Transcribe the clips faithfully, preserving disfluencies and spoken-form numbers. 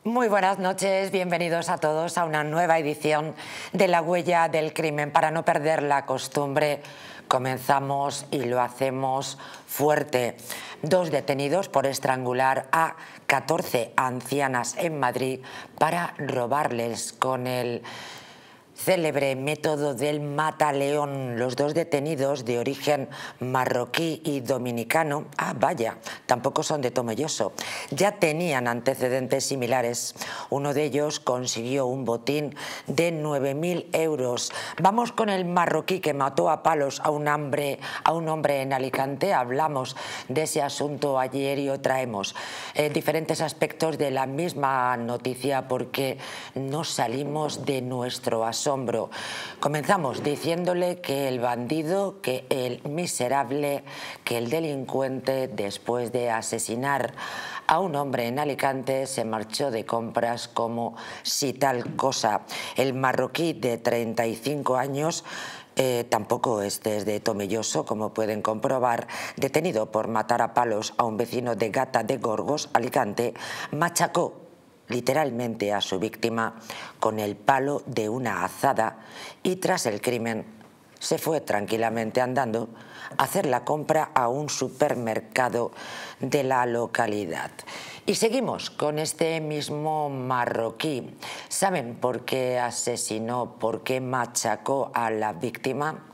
Muy buenas noches, bienvenidos a todos a una nueva edición de La Huella del Crimen. Para no perder la costumbre, comenzamos y lo hacemos fuerte. Dos detenidos por estrangular a catorce ancianas en Madrid para robarles con el célebre método del mataleón. Los dos detenidos, de origen marroquí y dominicano, ah vaya, tampoco son de Tomelloso, ya tenían antecedentes similares. Uno de ellos consiguió un botín de nueve mil euros. Vamos con el marroquí que mató a palos a un hombre, a un hombre en Alicante. Hablamos de ese asunto ayer y hoy traemos eh, diferentes aspectos de la misma noticia porque no salimos de nuestro asombro. Comenzamos diciéndole que el bandido, que el miserable, que el delincuente, después de asesinar a un hombre en Alicante, se marchó de compras como si tal cosa. El marroquí de treinta y cinco años, Eh, tampoco es desde Tomelloso, como pueden comprobar, detenido por matar a palos a un vecino de Gata de Gorgos, Alicante, machacó literalmente a su víctima con el palo de una azada y tras el crimen se fue tranquilamente andando a hacer la compra a un supermercado de la localidad. Y seguimos con este mismo marroquí. ¿Saben por qué asesinó, por qué machacó a la víctima?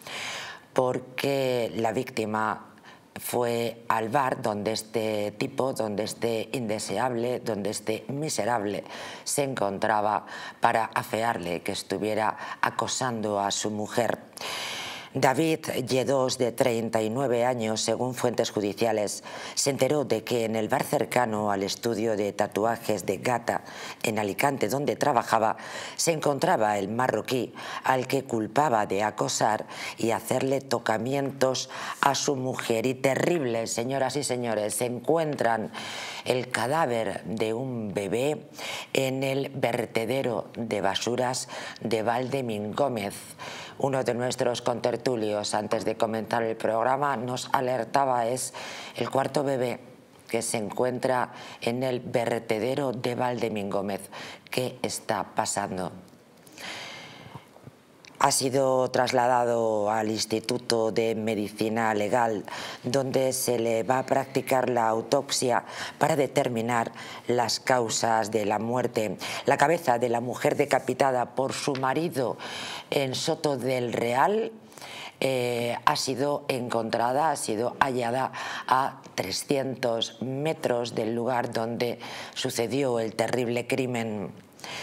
Porque la víctima fue al bar donde este tipo, donde este indeseable, donde este miserable se encontraba para afearle que estuviera acosando a su mujer. David Lledós, de treinta y nueve años, según fuentes judiciales, se enteró de que en el bar cercano al estudio de tatuajes de Gata, en Alicante, donde trabajaba, se encontraba el marroquí al que culpaba de acosar y hacerle tocamientos a su mujer. Y terrible, señoras y señores, se encuentran el cadáver de un bebé en el vertedero de basuras de Valdemingómez. Uno de nuestros contertulios, antes de comenzar el programa, nos alertaba, es el cuarto bebé que se encuentra en el vertedero de Valdemingómez. ¿Qué está pasando? Ha sido trasladado al Instituto de Medicina Legal, donde se le va a practicar la autopsia para determinar las causas de la muerte. La cabeza de la mujer decapitada por su marido en Soto del Real eh, ha sido encontrada, ha sido hallada a trescientos metros del lugar donde sucedió el terrible crimen.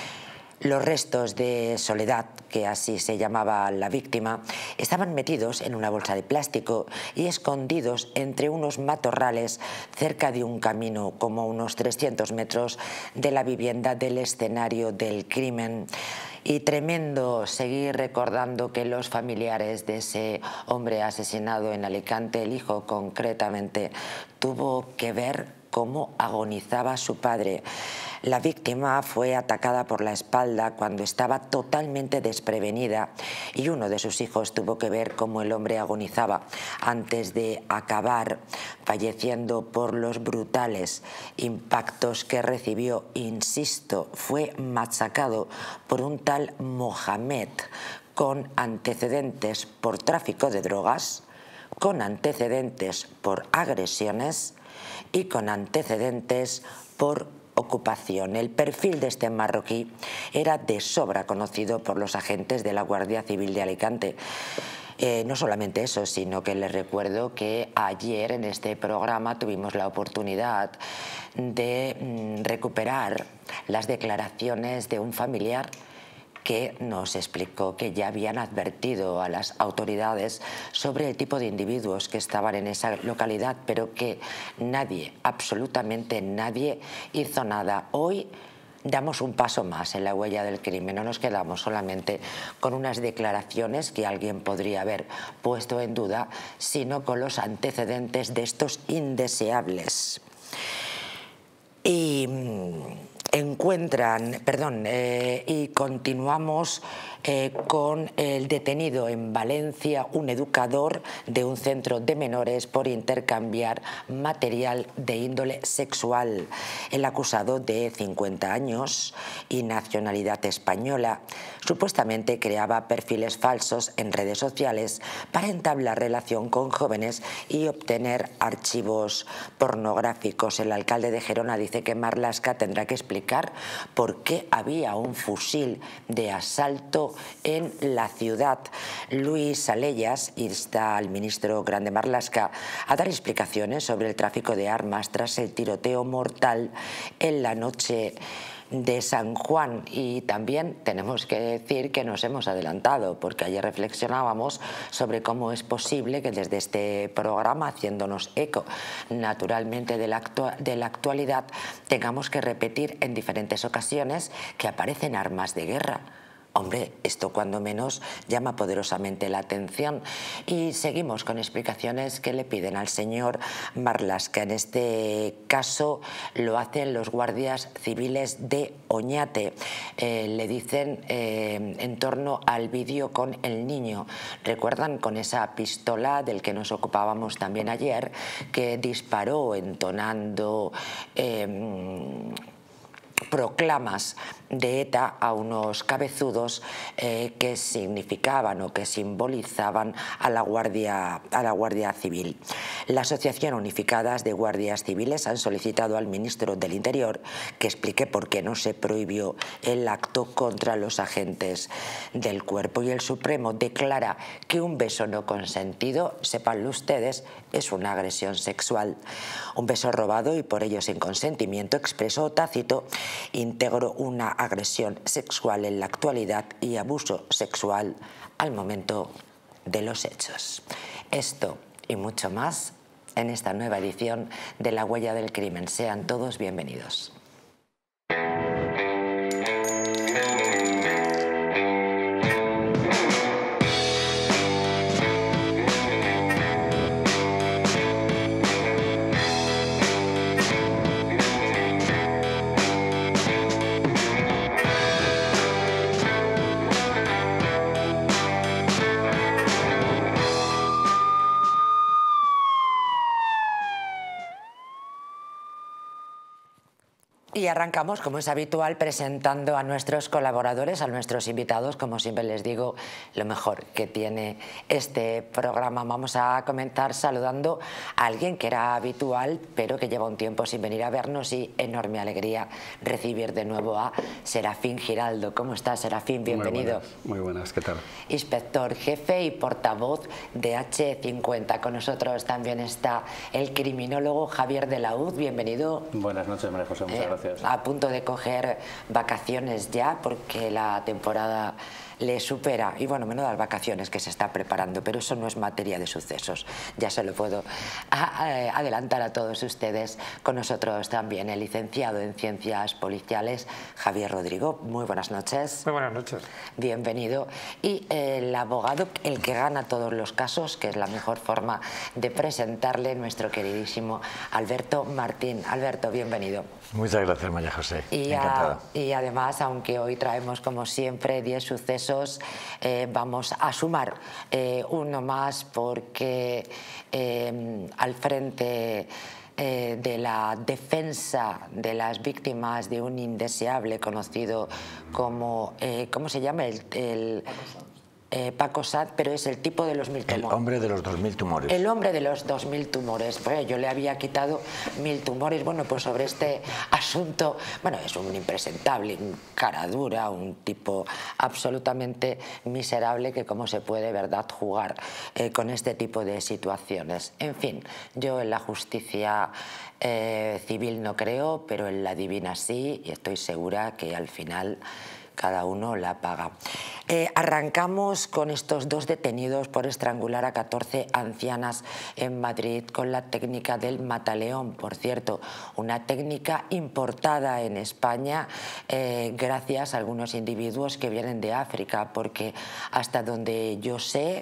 Los restos de Soledad, que así se llamaba la víctima, estaban metidos en una bolsa de plástico y escondidos entre unos matorrales cerca de un camino, como a unos trescientos metros de la vivienda del escenario del crimen. Y tremendo seguir recordando que los familiares de ese hombre asesinado en Alicante, el hijo concretamente, tuvo que ver cómo agonizaba su padre. La víctima fue atacada por la espalda cuando estaba totalmente desprevenida y uno de sus hijos tuvo que ver cómo el hombre agonizaba antes de acabar falleciendo por los brutales impactos que recibió. Insisto, fue machacado por un tal Mohamed con antecedentes por tráfico de drogas, con antecedentes por agresiones y con antecedentes por ocupación. El perfil de este marroquí era de sobra conocido por los agentes de la Guardia Civil de Alicante. Eh, no solamente eso, sino que les recuerdo que ayer en este programa tuvimos la oportunidad de mm, recuperar las declaraciones de un familiar que nos explicó que ya habían advertido a las autoridades sobre el tipo de individuos que estaban en esa localidad, pero que nadie, absolutamente nadie, hizo nada. Hoy damos un paso más en la huella del crimen, no nos quedamos solamente con unas declaraciones que alguien podría haber puesto en duda, sino con los antecedentes de estos indeseables. Y encuentran, perdón, eh, y continuamos eh, con el detenido en Valencia, un educador de un centro de menores por intercambiar material de índole sexual. El acusado, de cincuenta años y nacionalidad española, supuestamente creaba perfiles falsos en redes sociales para entablar relación con jóvenes y obtener archivos pornográficos. El alcalde de Gerona dice que Marlaska tendrá que explicar por qué había un fusil de asalto en la ciudad. Luis Salellas insta al ministro Grande Marlaska a dar explicaciones sobre el tráfico de armas tras el tiroteo mortal en la noche de San Juan. Y también tenemos que decir que nos hemos adelantado, porque ayer reflexionábamos sobre cómo es posible que desde este programa, haciéndonos eco naturalmente de la, actu de la actualidad, tengamos que repetir en diferentes ocasiones que aparecen armas de guerra. Hombre, esto cuando menos llama poderosamente la atención. Y seguimos con explicaciones que le piden al señor Marlaska. En este caso lo hacen los guardias civiles de Oñate. Eh, le dicen eh, en torno al vídeo con el niño. Recuerdan, con esa pistola del que nos ocupábamos también ayer, que disparó entonando Eh, proclamas de ETA a unos cabezudos eh, que significaban o que simbolizaban a la Guardia, a la Guardia Civil. La Asociación Unificadas de Guardias Civiles han solicitado al ministro del Interior que explique por qué no se prohibió el acto contra los agentes del cuerpo. Y el Supremo declara que un beso no consentido, sépanlo ustedes, es una agresión sexual. Un beso robado y por ello sin consentimiento expreso o tácito integró una agresión sexual en la actualidad y abuso sexual al momento de los hechos. Esto y mucho más en esta nueva edición de La Huella del Crimen. Sean todos bienvenidos. Y arrancamos, como es habitual, presentando a nuestros colaboradores, a nuestros invitados. Como siempre les digo, lo mejor que tiene este programa. Vamos a comenzar saludando a alguien que era habitual, pero que lleva un tiempo sin venir a vernos, y enorme alegría recibir de nuevo a Serafín Giraldo. ¿Cómo estás, Serafín? Bienvenido. Muy buenas, muy buenas, ¿qué tal? Inspector jefe y portavoz de hache cincuenta. Con nosotros también está el criminólogo Javier de la Hoz. Bienvenido. Buenas noches, María José, muchas Eh, gracias. A punto de coger vacaciones ya, porque la temporada le supera, y bueno, menudas vacaciones que se está preparando, pero eso no es materia de sucesos, ya se lo puedo adelantar a todos ustedes. Con nosotros también el licenciado en Ciencias Policiales, Javier Rodrigo. Muy buenas noches. Muy buenas noches. Bienvenido. Y el abogado, el que gana todos los casos, que es la mejor forma de presentarle, nuestro queridísimo Alberto Martín. Alberto, bienvenido. Muchas gracias, María José. Y, a, y además, aunque hoy traemos como siempre diez sucesos, eh, vamos a sumar eh, uno más, porque eh, al frente eh, de la defensa de las víctimas de un indeseable conocido como, eh, ¿cómo se llama? El, el Eh, Paco Sad, pero es el tipo de los mil tumores. El hombre de los dos mil tumores. El hombre de los dos mil tumores. Pues yo le había quitado mil tumores. Bueno, pues sobre este asunto, bueno, es un impresentable, un cara dura, un tipo absolutamente miserable que cómo se puede, verdad, jugar eh, con este tipo de situaciones. En fin, yo en la justicia eh, civil no creo, pero en la divina sí, y estoy segura que al final cada uno la paga. Eh, arrancamos con estos dos detenidos por estrangular a catorce ancianas en Madrid con la técnica del mataleón, por cierto, una técnica importada en España eh, gracias a algunos individuos que vienen de África, porque hasta donde yo sé,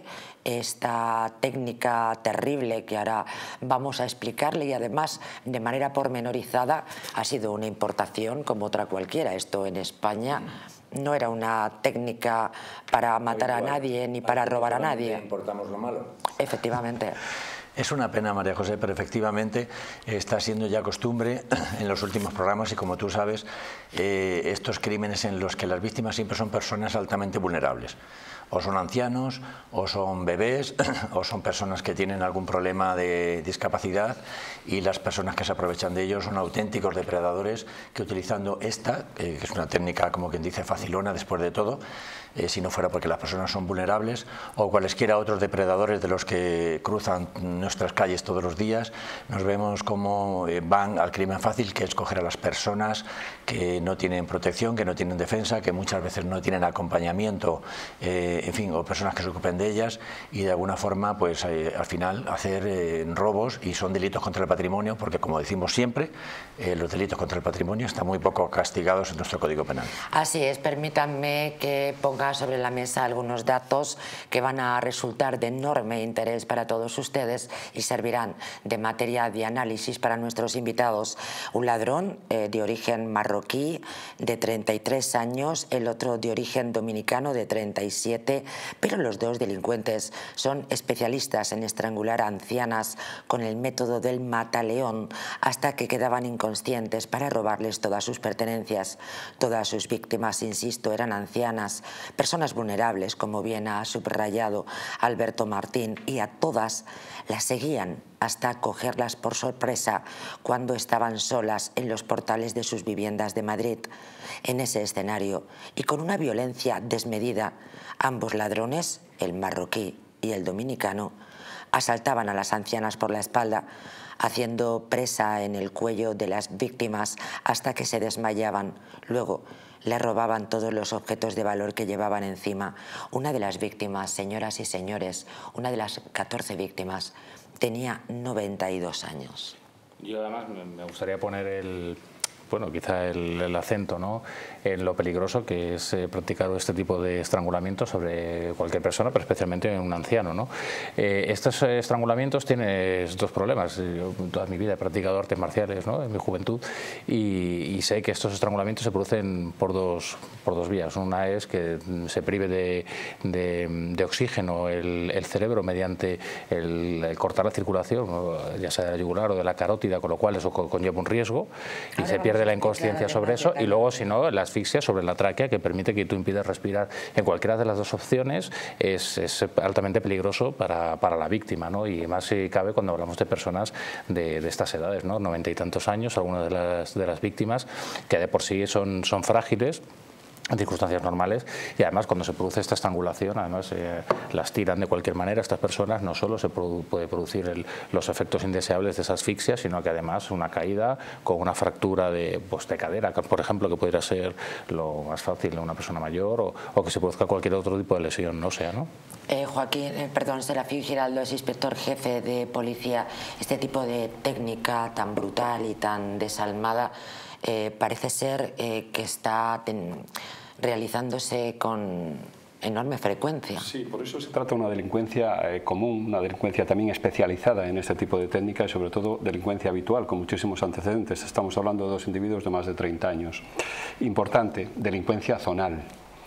esta técnica terrible que ahora vamos a explicarle y además de manera pormenorizada ha sido una importación como otra cualquiera. Esto en España no era una técnica para matar a nadie ni para robar a nadie. Importamos lo malo. Efectivamente. Es una pena, María José, pero efectivamente está siendo ya costumbre en los últimos programas y, como tú sabes, eh, estos crímenes en los que las víctimas siempre son personas altamente vulnerables. O son ancianos, o son bebés, o son personas que tienen algún problema de discapacidad, y las personas que se aprovechan de ellos son auténticos depredadores que, utilizando esta, eh, que es una técnica como quien dice facilona después de todo, eh, si no fuera porque las personas son vulnerables, o cualesquiera otros depredadores de los que cruzan nuestras calles todos los días, nos vemos como eh, van al crimen fácil, que es coger a las personas que no tienen protección, que no tienen defensa, que muchas veces no tienen acompañamiento, eh, en fin, o personas que se ocupen de ellas, y de alguna forma, pues eh, al final hacer eh, robos, y son delitos contra el patrimonio, porque, como decimos siempre, eh, los delitos contra el patrimonio están muy poco castigados en nuestro Código Penal. Así es, permítanme que ponga sobre la mesa algunos datos que van a resultar de enorme interés para todos ustedes y servirán de materia de análisis para nuestros invitados. Un ladrón eh, de origen marroquí de treinta y tres años, el otro de origen dominicano de treinta y siete, pero los dos delincuentes son especialistas en estrangular a ancianas con el método del mataleón hasta que quedaban inconscientes para robarles todas sus pertenencias. Todas sus víctimas, insisto, eran ancianas, personas vulnerables, como bien ha subrayado Alberto Martín, y a todas las seguían hasta cogerlas por sorpresa cuando estaban solas en los portales de sus viviendas de Madrid. En ese escenario, y con una violencia desmedida, ambos ladrones, el marroquí y el dominicano, asaltaban a las ancianas por la espalda, haciendo presa en el cuello de las víctimas hasta que se desmayaban. Luego le robaban todos los objetos de valor que llevaban encima. Una de las víctimas, señoras y señores, una de las catorce víctimas, tenía noventa y dos años. Yo además me gustaría poner el... bueno, quizá el, el acento, ¿no?, en lo peligroso que es eh, practicar este tipo de estrangulamiento sobre cualquier persona, pero especialmente en un anciano, ¿no? Eh, estos estrangulamientos tienen dos problemas. Yo toda mi vida he practicado artes marciales, ¿no?, en mi juventud, y, y sé que estos estrangulamientos se producen por dos, por dos vías. Una es que se prive de, de, de oxígeno el, el cerebro mediante el, el cortar la circulación, ¿no?, ya sea de la yugular o de la carótida, con lo cual eso conlleva un riesgo y Ahora se pierde de la inconsciencia sobre eso, y luego, si no, la asfixia sobre la tráquea, que permite que tú impidas respirar. En cualquiera de las dos opciones es, es altamente peligroso para, para la víctima, ¿no? Y más si cabe cuando hablamos de personas de, de estas edades, ¿no?, noventa y tantos años, algunas de las, de las víctimas, que de por sí son, son frágiles en circunstancias normales, y además cuando se produce esta estrangulación, además eh, las tiran de cualquier manera. Estas personas no solo se produ puede producir el, los efectos indeseables de esa asfixia, sino que además una caída con una fractura de, pues, de cadera, por ejemplo, que podría ser lo más fácil de una persona mayor, o, o que se produzca cualquier otro tipo de lesión, no sea, ¿no? Eh, Joaquín, eh, perdón, Serafín Giraldo es inspector jefe de policía. Este tipo de técnica tan brutal y tan desalmada eh, parece ser eh, que está ten, realizándose con enorme frecuencia. Sí, por eso se trata de una delincuencia eh, común, una delincuencia también especializada en este tipo de técnica, y sobre todo delincuencia habitual, con muchísimos antecedentes. Estamos hablando de dos individuos de más de treinta años. Importante, delincuencia zonal.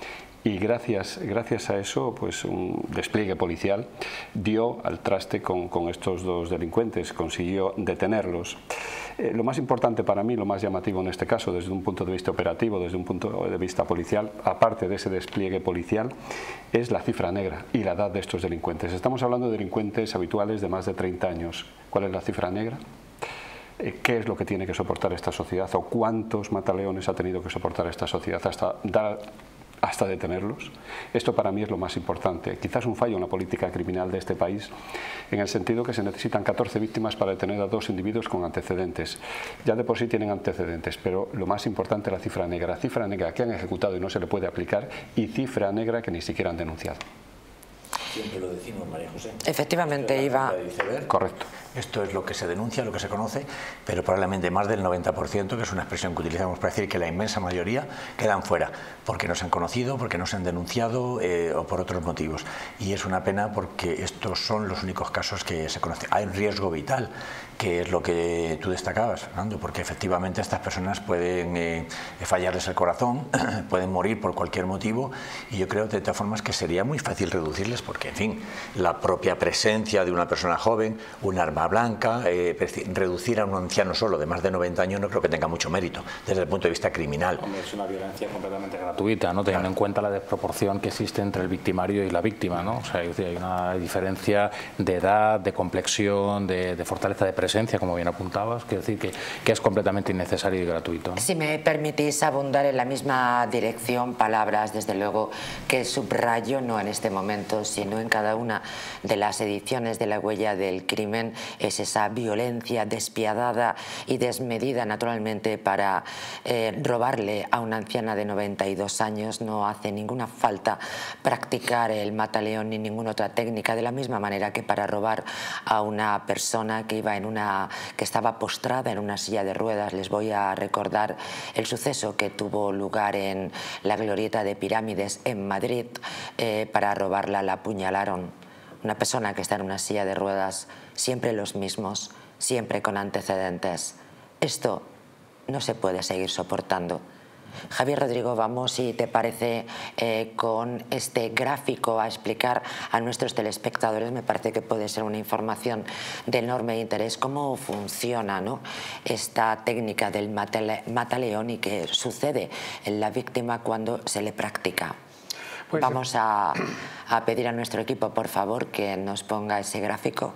Y gracias, gracias a eso, pues un despliegue policial dio al traste con, con estos dos delincuentes, consiguió detenerlos. Eh, lo más importante para mí, lo más llamativo en este caso, desde un punto de vista operativo, desde un punto de vista policial, aparte de ese despliegue policial, es la cifra negra y la edad de estos delincuentes. Estamos hablando de delincuentes habituales de más de treinta años. ¿Cuál es la cifra negra? ¿Qué es lo que tiene que soportar esta sociedad, o cuántos mataleones ha tenido que soportar esta sociedad hasta dar hasta detenerlos. Esto para mí es lo más importante. Quizás un fallo en la política criminal de este país, en el sentido que se necesitan catorce víctimas para detener a dos individuos con antecedentes. Ya de por sí tienen antecedentes, pero lo más importante es la cifra negra. Cifra negra que han ejecutado y no se le puede aplicar, y cifra negra que ni siquiera han denunciado. Siempre lo decimos, María José. Efectivamente, iba... Correcto. Esto es lo que se denuncia, lo que se conoce, pero probablemente más del noventa por ciento, que es una expresión que utilizamos para decir que la inmensa mayoría quedan fuera, porque no se han conocido, porque no se han denunciado eh, o por otros motivos. Y es una pena porque estos son los únicos casos que se conocen. Hay un riesgo vital, que es lo que tú destacabas, Fernando, porque efectivamente estas personas pueden eh, fallarles el corazón, pueden morir por cualquier motivo, y yo creo de todas formas que sería muy fácil reducirles, porque en fin, la propia presencia de una persona joven, un arma blanca, eh, reducir a un anciano solo de más de noventa años no creo que tenga mucho mérito desde el punto de vista criminal. Hombre, es una violencia completamente gratuita, ¿no? Teniendo claro. en cuenta la desproporción que existe entre el victimario y la víctima, ¿no? O sea, hay una diferencia de edad, de complexión, de, de fortaleza de presencia, como bien apuntabas, quiero decir que, que es completamente innecesario y gratuito, ¿no? Si me permitís abundar en la misma dirección, palabras desde luego que subrayo no en este momento, sino en cada una de las ediciones de La Huella del Crimen, es esa violencia despiadada y desmedida naturalmente para eh, robarle a una anciana de noventa y dos años. No hace ninguna falta practicar el mataleón ni ninguna otra técnica, de la misma manera que para robar a una persona que iba en una que estaba postrada en una silla de ruedas. Les voy a recordar el suceso que tuvo lugar en la glorieta de Pirámides en Madrid. Eh, para robarla la apuñalaron. Una persona que está en una silla de ruedas, siempre los mismos, siempre con antecedentes. Esto no se puede seguir soportando. Javier Rodrigo, vamos, si te parece, eh, con este gráfico a explicar a nuestros telespectadores. Me parece que puede ser una información de enorme interés, cómo funciona, ¿no?, esta técnica del matale, mataleón y qué sucede en la víctima cuando se le practica. Pues vamos a, a pedir a nuestro equipo, por favor, que nos ponga ese gráfico.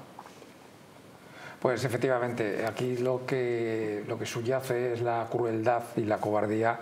Pues efectivamente, aquí lo que, lo que subyace es la crueldad y la cobardía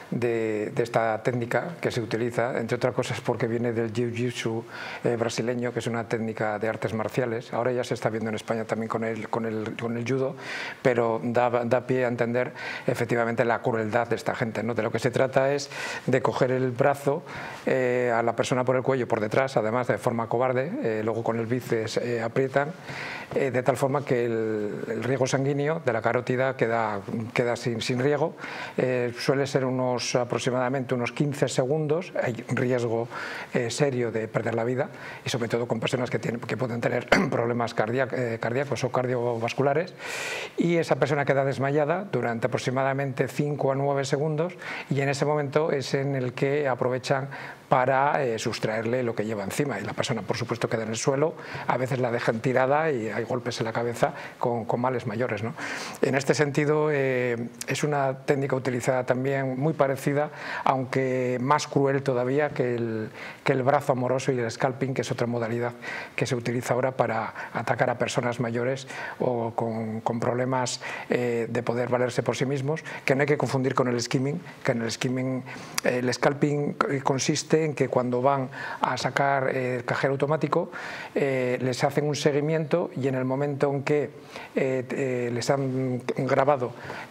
de, de esta técnica que se utiliza, entre otras cosas porque viene del jiu-jitsu eh, brasileño, que es una técnica de artes marciales. Ahora ya se está viendo en España también con el, con el, con el judo, pero da, da pie a entender efectivamente la crueldad de esta gente, ¿no? De lo que se trata es de coger el brazo eh, a la persona por el cuello por detrás, además de forma cobarde, eh, luego con el bíceps eh, aprietan, eh, de tal forma que el El, el riego sanguíneo de la carótida queda, queda sin, sin riego. Eh, suele ser unos aproximadamente unos quince segundos. Hay riesgo eh, serio de perder la vida, y sobre todo con personas que, tienen, que pueden tener problemas cardíac, eh, cardíacos o cardiovasculares, y esa persona queda desmayada durante aproximadamente cinco a nueve segundos, y en ese momento es en el que aprovechan para eh, sustraerle lo que lleva encima, y la persona por supuesto queda en el suelo, a veces la dejan tirada y hay golpes en la cabeza con, con males mayores, ¿no? En este sentido eh, es una técnica utilizada también muy parecida, aunque más cruel todavía que el, que el brazo amoroso y el scalping, que es otra modalidad que se utiliza ahora para atacar a personas mayores o con, con problemas eh, de poder valerse por sí mismos, que no hay que confundir con el skimming, que en el skimming eh, el scalping consiste en que cuando van a sacar eh, el cajero automático eh, les hacen un seguimiento, y en el momento en que eh, eh, les han grabado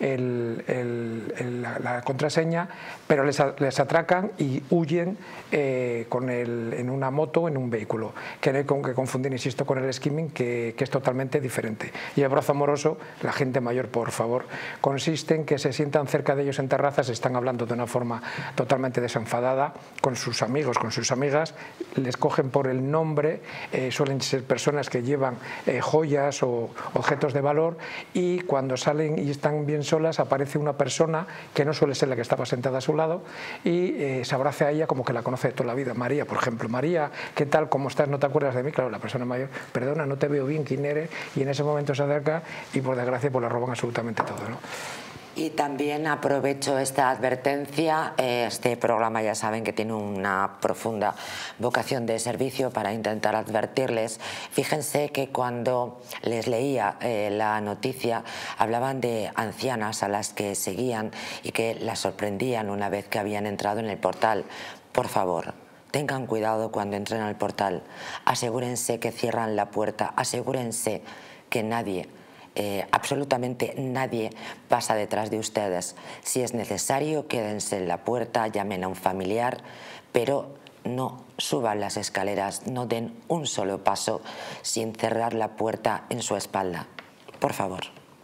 el, el, el, la, la contraseña, pero les, les atracan y huyen eh, con el, en una moto o en un vehículo, que no hay con que confundir, insisto, con el skimming, que, que es totalmente diferente. Y el brazo amoroso, la gente mayor, por favor, consiste en que se sientan cerca de ellos en terrazas, están hablando de una forma totalmente desenfadada con sus amigos, con sus amigas, les cogen por el nombre, eh, suelen ser personas que llevan eh, joyas o objetos de valor, y cuando salen y están bien solas aparece una persona que no suele ser la que estaba sentada a su lado, y eh, se abraza a ella como que la conoce de toda la vida. María, por ejemplo, María, ¿qué tal? ¿Cómo estás? ¿No te acuerdas de mí? Claro, la persona mayor, perdona, no te veo bien, ¿quién eres? Y en ese momento se acerca y por desgracia pues le roban absolutamente todo, ¿no? Y también aprovecho esta advertencia, este programa ya saben que tiene una profunda vocación de servicio para intentar advertirles. Fíjense que cuando les leía eh, la noticia hablaban de ancianas a las que seguían y que las sorprendían una vez que habían entrado en el portal. Por favor, tengan cuidado cuando entren al portal, asegúrense que cierran la puerta, asegúrense que nadie... Eh, absolutamente nadie pasa detrás de ustedes. Si es necesario, quédense en la puerta, llamen a un familiar, pero no suban las escaleras, no den un solo paso sin cerrar la puerta en su espalda. Por favor.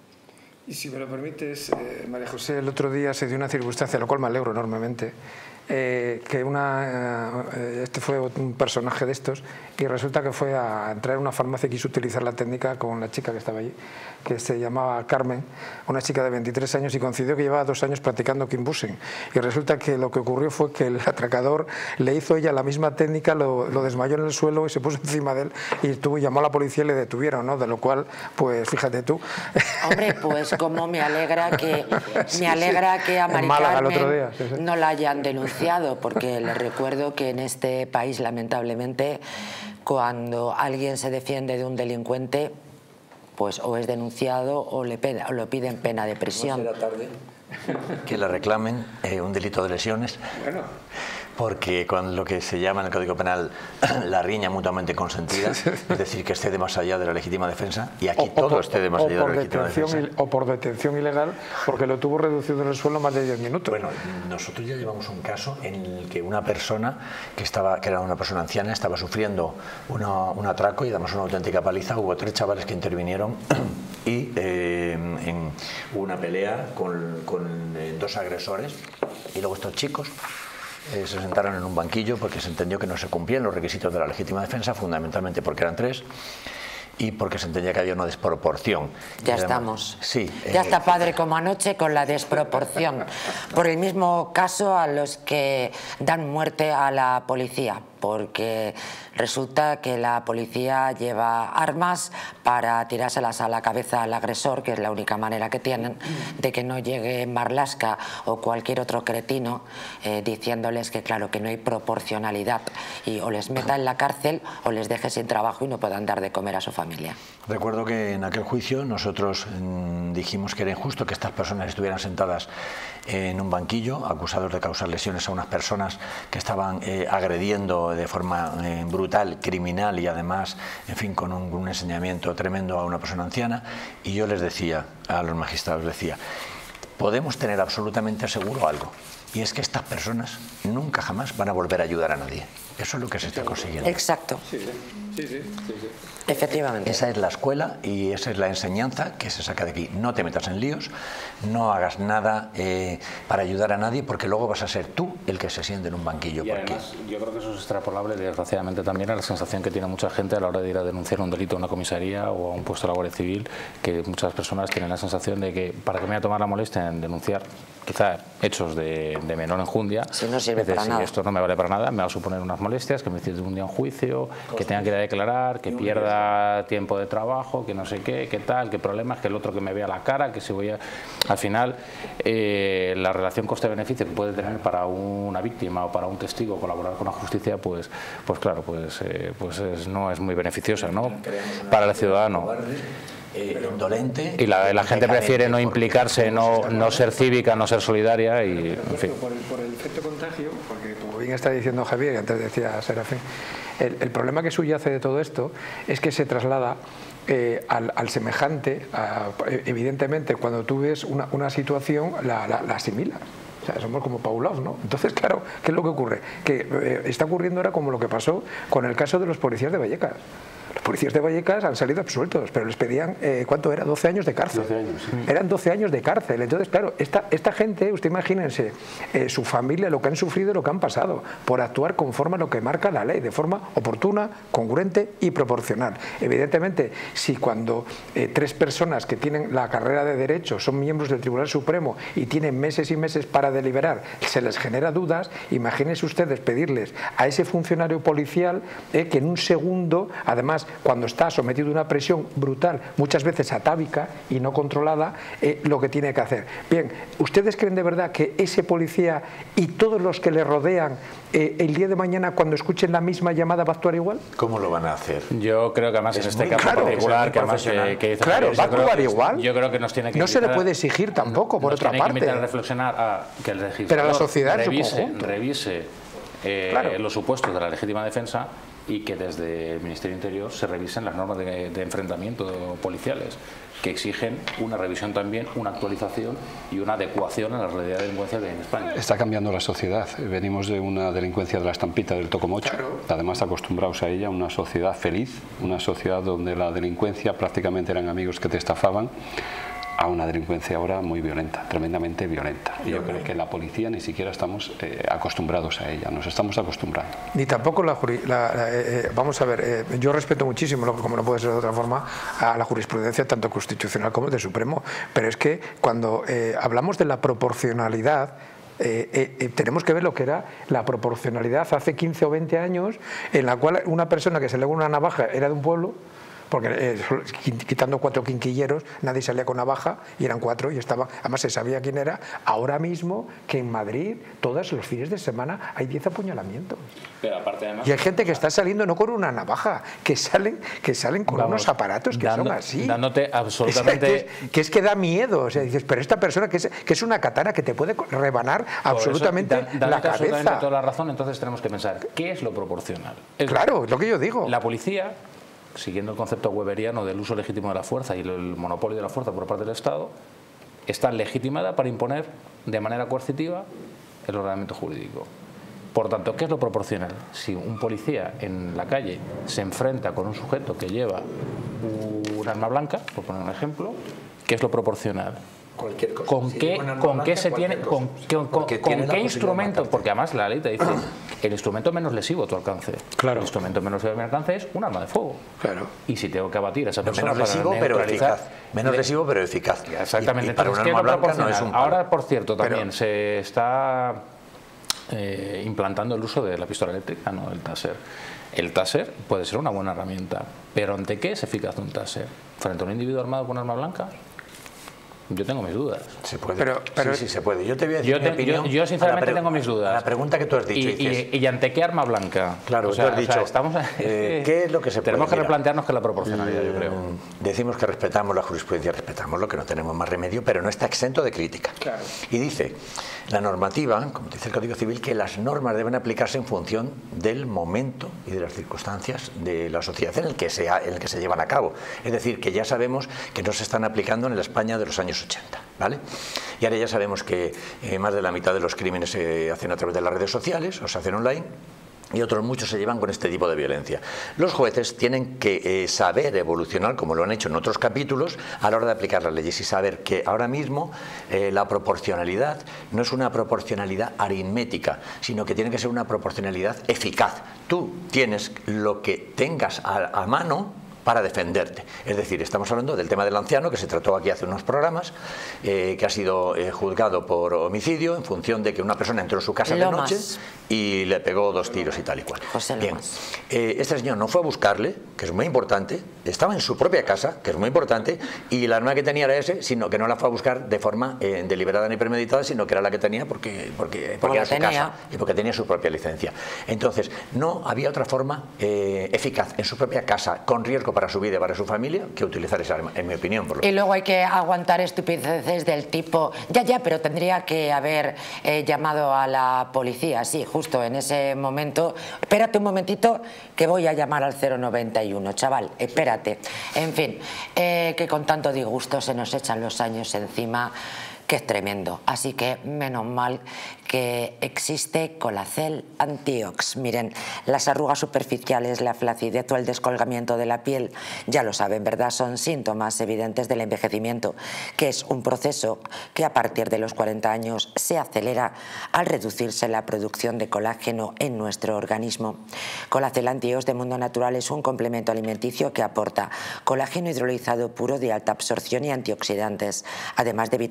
Y si me lo permites, eh, María José, el otro día se dio una circunstancia, lo cual me alegro enormemente, eh, que una, eh, este fue un personaje de estos y resulta que fue a entrar a una farmacia y quiso utilizar la técnica con la chica que estaba allí, que se llamaba Carmen, una chica de veintitrés años, y coincidió que llevaba dos años practicando kickboxing. Y resulta que lo que ocurrió fue que el atracador le hizo ella la misma técnica, lo, lo desmayó en el suelo y se puso encima de él y tuvo, llamó a la policía y le detuvieron, ¿no? De lo cual, pues fíjate tú. Hombre, pues como me alegra que me alegra sí, sí. que a Mari Carmen sí, sí. no la hayan denunciado, porque les recuerdo que en este país, lamentablemente, cuando alguien se defiende de un delincuente, pues o es denunciado o le, pena, o le piden pena de prisión. ¿No será tarde que le reclamen eh, un delito de lesiones? Bueno. Porque con lo que se llama en el Código Penal la riña mutuamente consentida, es decir, que excede más allá de la legítima defensa, y aquí o, todo o excede más allá de la legítima defensa. O por detención ilegal, porque lo tuvo reducido en el suelo más de diez minutos. Bueno, nosotros ya llevamos un caso en el que una persona, que, estaba, que era una persona anciana, estaba sufriendo una, un atraco y además una auténtica paliza. Hubo tres chavales que intervinieron y eh, en, hubo una pelea con, con eh, dos agresores, y luego estos chicos Eh, se sentaron en un banquillo porque se entendió que no se cumplían los requisitos de la legítima defensa, fundamentalmente porque eran tres y porque se entendía que había una desproporción. Ya además, estamos. Sí, ya eh, está padre como anoche con la desproporción. Por el mismo caso a los que dan muerte a la policía, porque resulta que la policía lleva armas para tirárselas a la cabeza al agresor, que es la única manera que tienen de que no llegue Marlaska o cualquier otro cretino eh, diciéndoles que claro, que no hay proporcionalidad y o les meta en la cárcel o les deje sin trabajo y no puedan dar de comer a su familia. Recuerdo que en aquel juicio nosotros mmm, dijimos que era injusto que estas personas estuvieran sentadas en un banquillo, acusados de causar lesiones a unas personas que estaban eh, agrediendo de forma eh, brutal, criminal y además, en fin, con un, un enseñamiento tremendo a una persona anciana. Y yo les decía, a los magistrados decía, podemos tener absolutamente seguro algo, y es que estas personas nunca jamás van a volver a ayudar a nadie. Eso es lo que se está consiguiendo. Exacto. Sí, sí, sí, sí, sí. Efectivamente. Esa es la escuela y esa es la enseñanza que se saca de aquí. No te metas en líos, no hagas nada eh, para ayudar a nadie, porque luego vas a ser tú el que se siente en un banquillo. Y porque... además, yo creo que eso es extrapolable, desgraciadamente, también a la sensación que tiene mucha gente a la hora de ir a denunciar un delito a una comisaría o a un puesto de la Guardia Civil, que muchas personas tienen la sensación de que para que me voy a tomar la molestia en denunciar quizá hechos de, de menor enjundia, si no sirve veces, para si nada. Esto no me vale para nada, me va a suponer unas molestias, que me cite un día un juicio, que tenga que ir a declarar, que pierda tiempo de trabajo, que no sé qué, qué tal, qué problemas, que el otro que me vea la cara, que si voy a... Al final, eh, la relación coste-beneficio que puede tener para una víctima o para un testigo colaborar con la justicia, pues, pues claro, pues, eh, pues es, no es muy beneficiosa, ¿no? Para el ciudadano. Eh, indolente, y la, la gente prefiere no implicarse, no, no ser cívica, no ser solidaria y, en fin. Por el, por el efecto contagio, porque como bien está diciendo Javier, y antes decía Serafín, el, el problema que subyace de todo esto es que se traslada eh, al, al semejante, a, evidentemente cuando tú ves una, una situación la, la, la asimilas. O sea, somos como Pavlov, ¿no? Entonces, claro, ¿qué es lo que ocurre? Que eh, está ocurriendo ahora como lo que pasó con el caso de los policías de Vallecas. Los policías de Vallecas han salido absueltos, pero les pedían, eh, ¿cuánto era? doce años de cárcel. doce años, sí. Eran doce años de cárcel. Entonces, claro, esta, esta gente, usted imagínense, eh, su familia, lo que han sufrido y lo que han pasado, por actuar conforme a lo que marca la ley, de forma oportuna, congruente y proporcional. Evidentemente, si cuando eh, tres personas que tienen la carrera de Derecho son miembros del Tribunal Supremo y tienen meses y meses para deliberar, se les genera dudas, imagínense ustedes pedirles a ese funcionario policial eh, que en un segundo, además cuando está sometido a una presión brutal, muchas veces atávica y no controlada, eh, lo que tiene que hacer. Bien, ¿ustedes creen de verdad que ese policía y todos los que le rodean eh, el día de mañana cuando escuchen la misma llamada va a actuar igual? ¿Cómo lo van a hacer? Yo creo que además Es en este muy caso claro, particular, es que además profesional. eh, que dice Claro, Javier, va a yo creo actuar que- igual. Yo creo que nos tiene que No se le invitar- puede exigir tampoco, por nos otra tiene que invitar parte. a reflexionar a que el legislador Pero a la sociedad en su revise, conjunto. revise eh, Claro. los supuestos de la legítima defensa y que desde el Ministerio del Interior se revisen las normas de, de enfrentamiento policiales, que exigen una revisión también, una actualización y una adecuación a la realidad de delincuencia que hay en España. Está cambiando la sociedad. Venimos de una delincuencia de la estampita del tocomocho, además acostumbrados a ella, una sociedad feliz, una sociedad donde la delincuencia prácticamente eran amigos que te estafaban, a una delincuencia ahora muy violenta, tremendamente violenta. Y yo creo que la policía ni siquiera estamos eh, acostumbrados a ella, nos estamos acostumbrando. Ni tampoco la, juri- la- la- eh, eh, vamos a ver, eh, yo respeto muchísimo, lo- como no puede ser de otra forma, a la jurisprudencia tanto constitucional como del Supremo, pero es que cuando eh, hablamos de la proporcionalidad, Eh, eh, eh, tenemos que ver lo que era la proporcionalidad hace quince o veinte años, en la cual una persona que se le con una navaja era de un pueblo, porque eh, quitando cuatro quinquilleros nadie salía con navaja y eran cuatro y estaban, además se sabía quién era. Ahora mismo que en Madrid todos los fines de semana hay diez apuñalamientos. Pero aparte además, Y hay gente que está saliendo no con una navaja, que salen, que salen con Vamos, unos aparatos que dando- son así. dándote absolutamente- O sea, que, es, que es que da miedo. O sea, dices, pero esta persona que es, que es una katana que te puede rebanar por eso, absolutamente dan- la dándote absolutamente cabeza. toda la razón, entonces tenemos que pensar, ¿qué es lo proporcional? Es Claro, es lo que yo digo. La policía, siguiendo el concepto weberiano del uso legítimo de la fuerza y el monopolio de la fuerza por parte del Estado, está legitimada para imponer de manera coercitiva el ordenamiento jurídico. Por tanto, ¿qué es lo proporcional? Si un policía en la calle se enfrenta con un sujeto que lleva un arma blanca, por poner un ejemplo, ¿qué es lo proporcional? Cualquier cosa. ¿Con Si qué, lleva un arma con blanca, qué se tiene, cualquier con, cosa. con- Porque con tiene la qué posibilidad de instrumento? matarte. Porque además la ley te dice el instrumento menos lesivo a tu alcance. Claro. El instrumento menos lesivo a mi alcance es un arma de fuego. Claro. Y si tengo que abatir a esa persona Menos para lesivo, pero neutralizar- eficaz. Menos lesivo, pero eficaz. Exactamente. Y, y para un Entonces, ¿qué es arma lo blanca no es proporcional? un palo. Ahora, por cierto, también Pero- se está eh, implantando el uso de la pistola eléctrica, no el taser. El taser puede ser una buena herramienta, pero ¿ante qué es eficaz un taser? ¿Frente a un individuo armado con arma blanca? Yo tengo mis dudas. Se puede. Pero- pero- sí, sí, se puede. Yo te voy a decir Yo, mi te- opinión. yo- yo sinceramente a la pre- tengo mis dudas. a la pregunta que tú has dicho. ¿Y, dices, y, y ante qué arma blanca? Claro, O tú sea, has o sea, dicho, estamos, eh, ¿qué es lo que se Tenemos puede? que Mira, replantearnos que la proporcionalidad, yo creo. Mm, Decimos que respetamos la jurisprudencia, respetamos lo que no tenemos más remedio, pero no está exento de crítica. Claro. Y dice la normativa, como dice el Código Civil, que las normas deben aplicarse en función del momento y de las circunstancias de la sociedad en el que se, ha- en el que se llevan a cabo. Es decir, que ya sabemos que no se están aplicando en la España de los años ochenta, ¿vale? Y ahora ya sabemos que eh, más de la mitad de los crímenes se hacen a través de las redes sociales o se hacen online. Y otros muchos se llevan con este tipo de violencia. Los jueces tienen que eh, saber evolucionar, como lo han hecho en otros capítulos, a la hora de aplicar las leyes y saber que ahora mismo eh, la proporcionalidad no es una proporcionalidad aritmética, sino que tiene que ser una proporcionalidad eficaz. Tú tienes lo que tengas a, a mano para defenderte. Es decir, estamos hablando del tema del anciano, que se trató aquí hace unos programas, eh, que ha sido eh, juzgado por homicidio en función de que una persona entró en su casa Lomas. de noche y le pegó dos tiros y tal y cual. José Bien, Lomas. eh, este señor no fue a buscarle, que es muy importante, estaba en su propia casa, que es muy importante, y el arma que tenía era ese, sino que no la fue a buscar de forma eh, deliberada ni premeditada, sino que era la que tenía porque, porque, porque la era su tenía. casa y porque tenía su propia licencia. Entonces, no había otra forma eh, eficaz en su propia casa, con riesgo para su vida y para su familia, que utilizar esa arma, en mi opinión. Por lo Y luego hay que aguantar estupideces del tipo, ya, ya, pero tendría que haber eh, llamado a la policía, sí, justo en ese momento. Espérate un momentito que voy a llamar al cero noventa y uno, chaval, espérate. En fin, eh, que con tanto disgusto se nos echan los años encima, que es tremendo. Así que menos mal que existe Colacel Antiox. Miren, las arrugas superficiales, la flacidez o el descolgamiento de la piel, ya lo saben, ¿verdad? Son síntomas evidentes del envejecimiento, que es un proceso que a partir de los cuarenta años se acelera al reducirse la producción de colágeno en nuestro organismo. Colacel Antiox de Mundo Natural es un complemento alimenticio que aporta colágeno hidrolizado puro de alta absorción y antioxidantes, además de vitamina C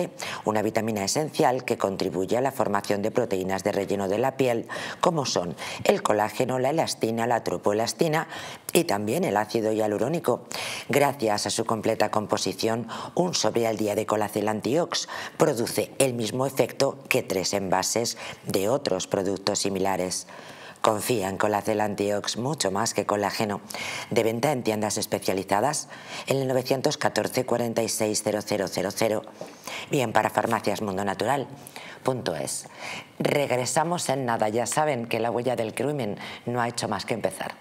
E, una vitamina esencial que contribuye a la formación de proteínas de relleno de la piel, como son el colágeno, la elastina, la tropoelastina y también el ácido hialurónico. Gracias a su completa composición, un sobre al día de Colacel Antiox produce el mismo efecto que tres envases de otros productos similares. Confía en Colacel Antiox mucho más que colágeno. De venta en tiendas especializadas en el nueve uno cuatro, cuarenta y seis, cero cero cero cero. Bien, para farmacias mundo natural punto es. Regresamos en nada. Ya saben que la huella del crimen no ha hecho más que empezar.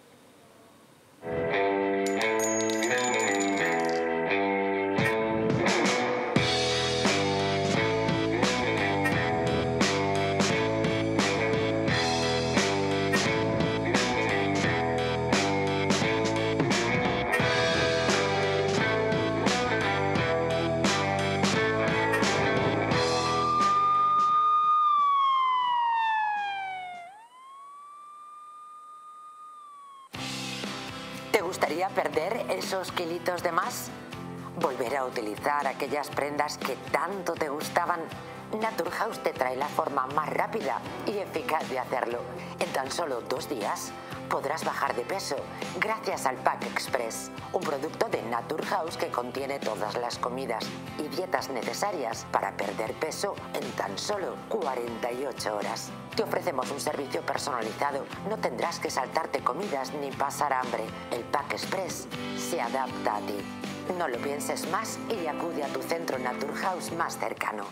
¿Te gustaría perder esos kilitos de más? ¿Volver a utilizar aquellas prendas que tanto te gustaban? Naturhaus te trae la forma más rápida y eficaz de hacerlo. En tan solo dos días podrás bajar de peso gracias al Pack Express, un producto de Naturhaus que contiene todas las comidas y dietas necesarias para perder peso en tan solo cuarenta y ocho horas. Te ofrecemos un servicio personalizado, no tendrás que saltarte comidas ni pasar hambre. El Pack Express se adapta a ti. No lo pienses más y acude a tu centro Naturhaus más cercano.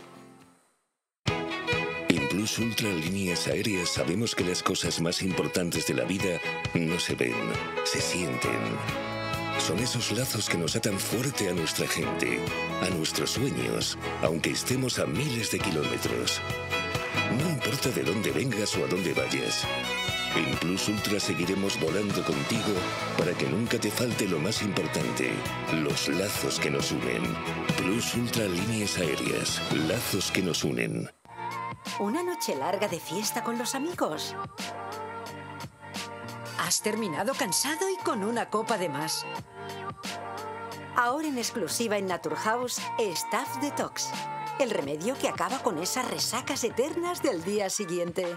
En Plus Ultra Líneas Aéreas sabemos que las cosas más importantes de la vida no se ven, se sienten. Son esos lazos que nos atan fuerte a nuestra gente, a nuestros sueños, aunque estemos a miles de kilómetros. No importa de dónde vengas o a dónde vayas. En Plus Ultra seguiremos volando contigo para que nunca te falte lo más importante, los lazos que nos unen. Plus Ultra Líneas Aéreas, lazos que nos unen. ¿Una noche larga de fiesta con los amigos? ¿Has terminado cansado y con una copa de más? Ahora en exclusiva en Naturhaus, Staff Detox, el remedio que acaba con esas resacas eternas del día siguiente.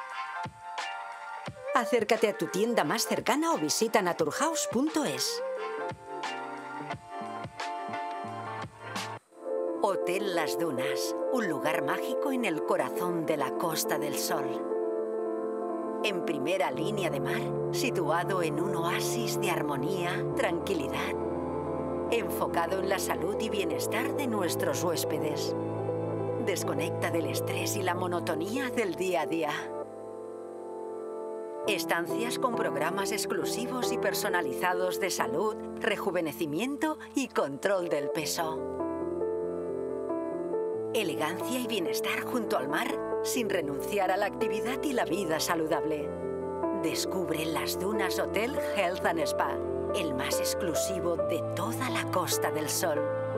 Acércate a tu tienda más cercana o visita naturhaus punto es. Hotel Las Dunas, un lugar mágico en el corazón de la Costa del Sol. En primera línea de mar, situado en un oasis de armonía, tranquilidad, enfocado en la salud y bienestar de nuestros huéspedes. Desconecta del estrés y la monotonía del día a día. Estancias con programas exclusivos y personalizados de salud, rejuvenecimiento y control del peso. Elegancia y bienestar junto al mar, sin renunciar a la actividad y la vida saludable. Descubre Las Dunas Hotel Health and Spa, el más exclusivo de toda la Costa del Sol.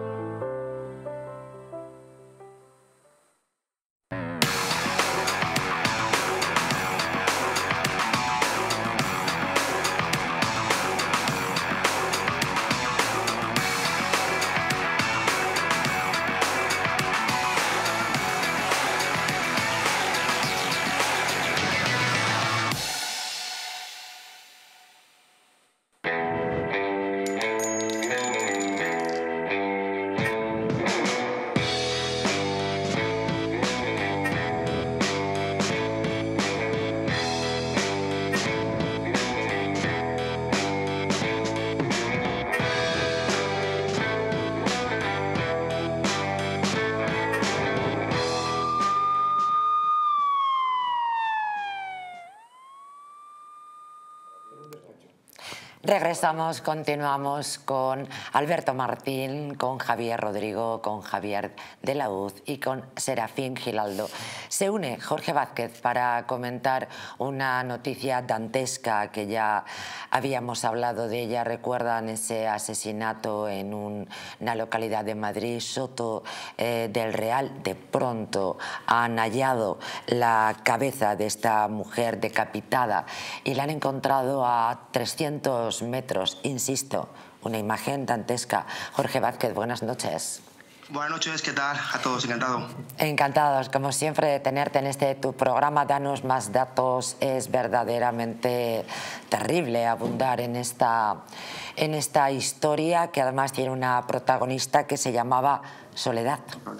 Regresamos, continuamos con Alberto Martín, con Javier Rodrigo, con Javier de la Hoz y con Serafín Giraldo. Se une Jorge Vázquez para comentar una noticia dantesca que ya habíamos hablado de ella. Recuerdan ese asesinato en un, una localidad de Madrid, Soto eh, del Real. De pronto han hallado la cabeza de esta mujer decapitada y la han encontrado a trescientos metros, insisto, una imagen dantesca. Jorge Vázquez, buenas noches. Buenas noches, ¿qué tal? A todos, encantado. Encantados, como siempre, de tenerte en este tu programa. Danos más datos. Es verdaderamente terrible abundar en esta, en esta historia, que además tiene una protagonista que se llamaba Soledad.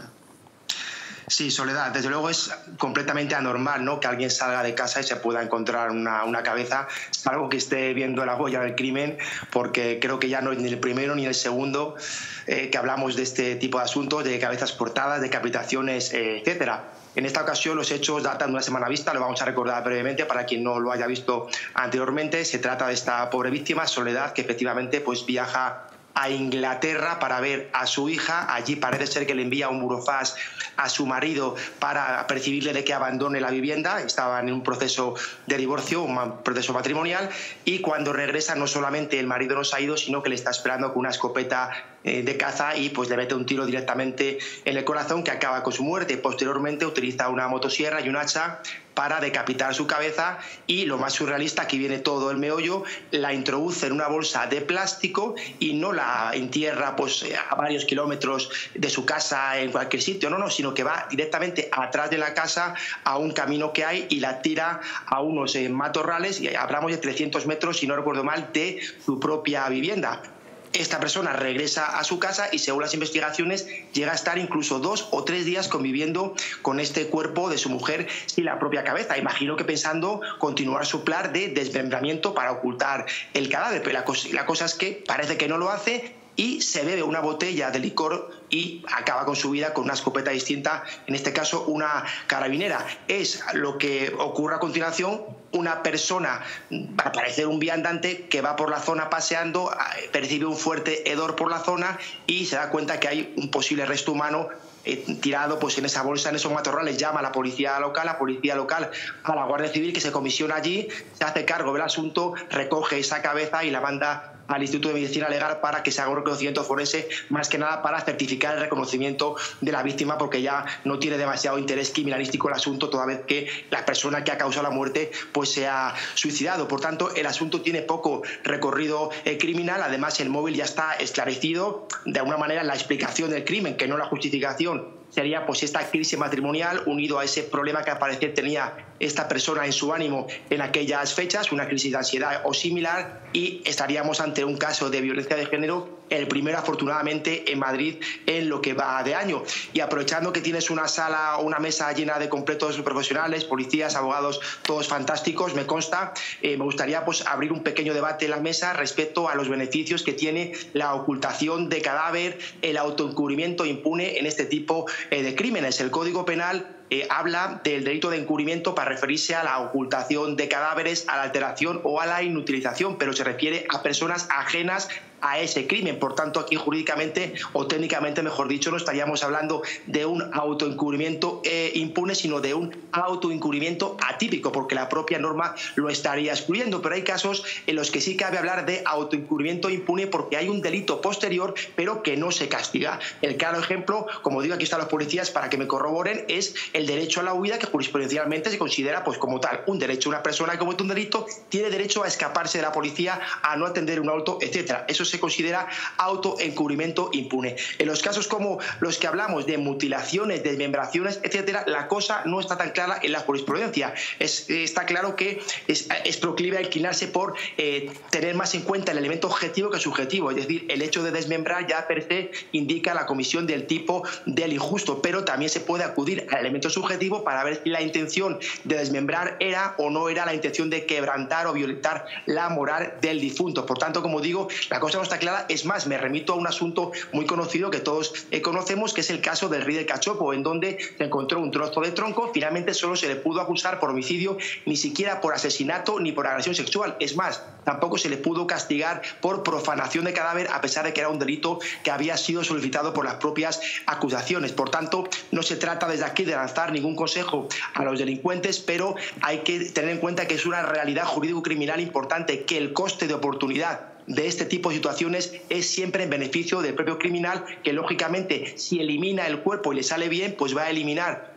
Sí, Soledad, desde luego es completamente anormal, ¿no?, que alguien salga de casa y se pueda encontrar una, una cabeza, algo que esté viendo la huella del crimen, porque creo que ya no es ni el primero ni el segundo eh, que hablamos de este tipo de asuntos, de cabezas cortadas, decapitaciones, eh, etcétera. En esta ocasión los hechos datan de una semana vista, lo vamos a recordar brevemente para quien no lo haya visto anteriormente. Se trata de esta pobre víctima, Soledad, que efectivamente pues viaja a Inglaterra para ver a su hija. Allí parece ser que le envía un burofax a su marido para percibirle de que abandone la vivienda. Estaban en un proceso de divorcio, un proceso matrimonial, y cuando regresa no solamente el marido no se ha ido, sino que le está esperando con una escopeta eh, de caza y pues le mete un tiro directamente en el corazón que acaba con su muerte. Posteriormente utiliza una motosierra y un hacha para decapitar su cabeza y, lo más surrealista, aquí viene todo el meollo, la introduce en una bolsa de plástico y no la entierra pues a varios kilómetros de su casa en cualquier sitio, no, no, sino que va directamente atrás de la casa a un camino que hay y la tira a unos eh, matorrales, y hablamos de trescientos metros, si no recuerdo mal, de su propia vivienda. Esta persona regresa a su casa y, según las investigaciones, llega a estar incluso dos o tres días conviviendo con este cuerpo de su mujer sin la propia cabeza. Imagino que pensando continuar su plan de desmembramiento para ocultar el cadáver. Pero la cosa, la cosa es que parece que no lo hace y se bebe una botella de licor y acaba con su vida con una escopeta distinta, en este caso una carabinera. Es lo que ocurre a continuación. Una persona, para parecer un viandante, que va por la zona paseando, percibe un fuerte hedor por la zona y se da cuenta que hay un posible resto humano eh, tirado pues en esa bolsa, en esos matorrales. Llama a la policía local, la policía local a la Guardia Civil, que se comisiona allí, se hace cargo del asunto, recoge esa cabeza y la manda al Instituto de Medicina Legal para que se haga un reconocimiento forense, más que nada para certificar el reconocimiento de la víctima, porque ya no tiene demasiado interés criminalístico el asunto, toda vez que la persona que ha causado la muerte pues se ha suicidado. Por tanto, el asunto tiene poco recorrido eh, criminal. Además, el móvil ya está esclarecido. De alguna manera, la explicación del crimen, que no la justificación, sería pues esta crisis matrimonial unido a ese problema que al parecer tenía esta persona en su ánimo en aquellas fechas, una crisis de ansiedad o similar, y estaríamos ante un caso de violencia de género, el primero afortunadamente en Madrid en lo que va de año. Y aprovechando que tienes una sala o una mesa llena de completos profesionales, policías, abogados, todos fantásticos, me consta, eh, me gustaría pues abrir un pequeño debate en la mesa respecto a los beneficios que tiene la ocultación de cadáver, el autoencubrimiento impune en este tipo eh, de crímenes. El Código Penal Eh, habla del delito de encubrimiento para referirse a la ocultación de cadáveres, a la alteración o a la inutilización, pero se refiere a personas ajenas a ese crimen. Por tanto, aquí jurídicamente, o técnicamente mejor dicho, no estaríamos hablando de un autoencubrimiento eh, impune, sino de un autoencubrimiento atípico, porque la propia norma lo estaría excluyendo. Pero hay casos en los que sí cabe hablar de autoencubrimiento impune porque hay un delito posterior, pero que no se castiga. El claro ejemplo, como digo, aquí están los policías para que me corroboren, es el derecho a la huida, que jurisprudencialmente se considera pues como tal un derecho. Una persona que comete un delito tiene derecho a escaparse de la policía, a no atender un auto, etcétera. Eso se considera autoencubrimiento impune. En los casos como los que hablamos de mutilaciones, desmembraciones, etcétera, la cosa no está tan clara en la jurisprudencia. Es, está claro que es, es proclive a inclinarse por eh, tener más en cuenta el elemento objetivo que subjetivo, es decir, el hecho de desmembrar ya per se indica la comisión del tipo del injusto, pero también se puede acudir al elemento subjetivo para ver si la intención de desmembrar era o no era la intención de quebrantar o violentar la moral del difunto. Por tanto, como digo, la cosa no está clara. Es más, me remito a un asunto muy conocido que todos eh, conocemos, que es el caso del Rey del Cachopo, en donde se encontró un trozo de tronco. Finalmente solo se le pudo acusar por homicidio, ni siquiera por asesinato ni por agresión sexual. Es más, tampoco se le pudo castigar por profanación de cadáver, a pesar de que era un delito que había sido solicitado por las propias acusaciones. Por tanto, no se trata desde aquí de lanzar ningún consejo a los delincuentes, pero hay que tener en cuenta que es una realidad jurídico-criminal importante, que el coste de oportunidad de este tipo de situaciones es siempre en beneficio del propio criminal, que lógicamente si elimina el cuerpo y le sale bien, pues va a eliminar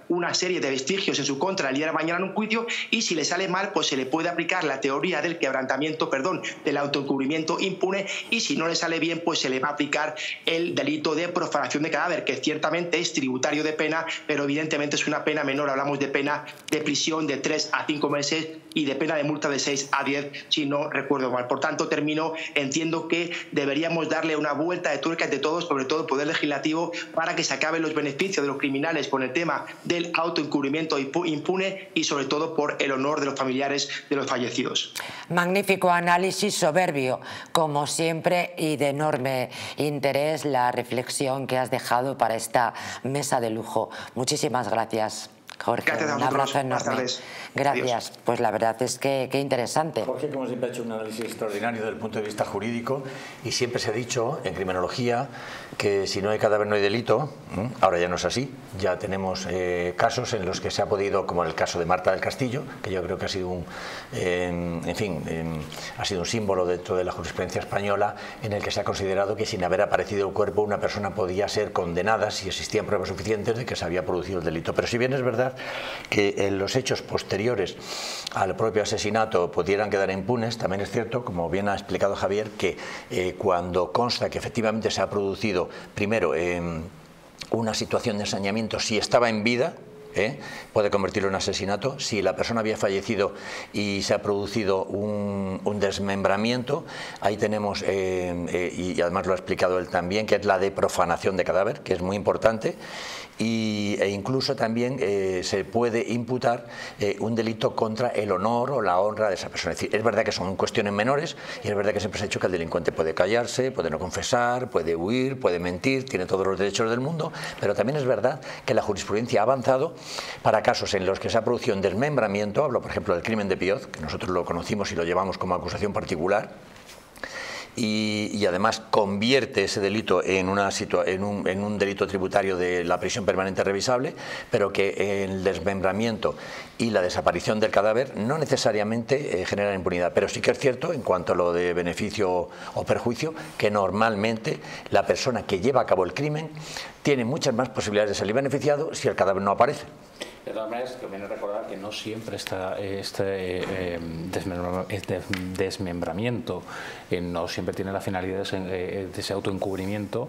una serie de vestigios en su contra el día de mañana en un juicio, y si le sale mal, pues se le puede aplicar la teoría del quebrantamiento, perdón, del autoencubrimiento impune, y si no le sale bien, pues se le va a aplicar el delito de profanación de cadáver, que ciertamente es tributario de pena, pero evidentemente es una pena menor. Hablamos de pena de prisión de tres a cinco meses y de pena de multa de seis a diez, si no recuerdo mal. Por tanto, termino, entiendo que deberíamos darle una vuelta de tuerca entre todos, sobre todo el Poder Legislativo, para que se acaben los beneficios de los criminales con el tema del autoencubrimiento impune y sobre todo por el honor de los familiares de los fallecidos. Magnífico análisis, soberbio, como siempre, y de enorme interés la reflexión que has dejado para esta mesa de lujo. Muchísimas gracias, Jorge. Gracias a un abrazo enorme. Buenas tardes. Gracias. Adiós. Pues la verdad es que qué interesante. Jorge, como siempre, ha hecho un análisis extraordinario desde el punto de vista jurídico, y siempre se ha dicho en criminología que si no hay cadáver no hay delito. Ahora ya no es así. Ya tenemos eh, casos en los que se ha podido, como en el caso de Marta del Castillo, que yo creo que ha sido un, eh, en fin, eh, ha sido un símbolo dentro de la jurisprudencia española, en el que se ha considerado que sin haber aparecido el cuerpo una persona podía ser condenada si existían pruebas suficientes de que se había producido el delito. Pero si bien es verdad que en los hechos posteriores al propio asesinato pudieran quedar impunes, también es cierto, como bien ha explicado Javier, que eh, cuando consta que efectivamente se ha producido primero eh, una situación de ensañamiento, si estaba en vida, ¿Eh? puede convertirlo en asesinato. Si la persona había fallecido y se ha producido un, un desmembramiento, ahí tenemos, eh, eh, y además lo ha explicado él también, que es la de profanación de cadáver, que es muy importante, y, e incluso también eh, se puede imputar eh, un delito contra el honor o la honra de esa persona. Es decir, es verdad que son cuestiones menores, y es verdad que siempre se ha dicho que el delincuente puede callarse, puede no confesar, puede huir, puede mentir, tiene todos los derechos del mundo, pero también es verdad que la jurisprudencia ha avanzado para casos en los que se ha producido un desmembramiento. Hablo, por ejemplo, del crimen de Pioz, que nosotros lo conocimos y lo llevamos como acusación particular, y, y además convierte ese delito en, una situa en, un, en un delito tributario de la prisión permanente revisable, pero que el desmembramiento y la desaparición del cadáver no necesariamente eh, generan impunidad. Pero sí que es cierto, en cuanto a lo de beneficio o perjuicio, que normalmente la persona que lleva a cabo el crimen tiene muchas más posibilidades de salir beneficiado si el cadáver no aparece. De todas maneras, conviene recordar que no siempre está este eh, desmembramiento, eh, no siempre tiene la finalidad de ese, de ese autoencubrimiento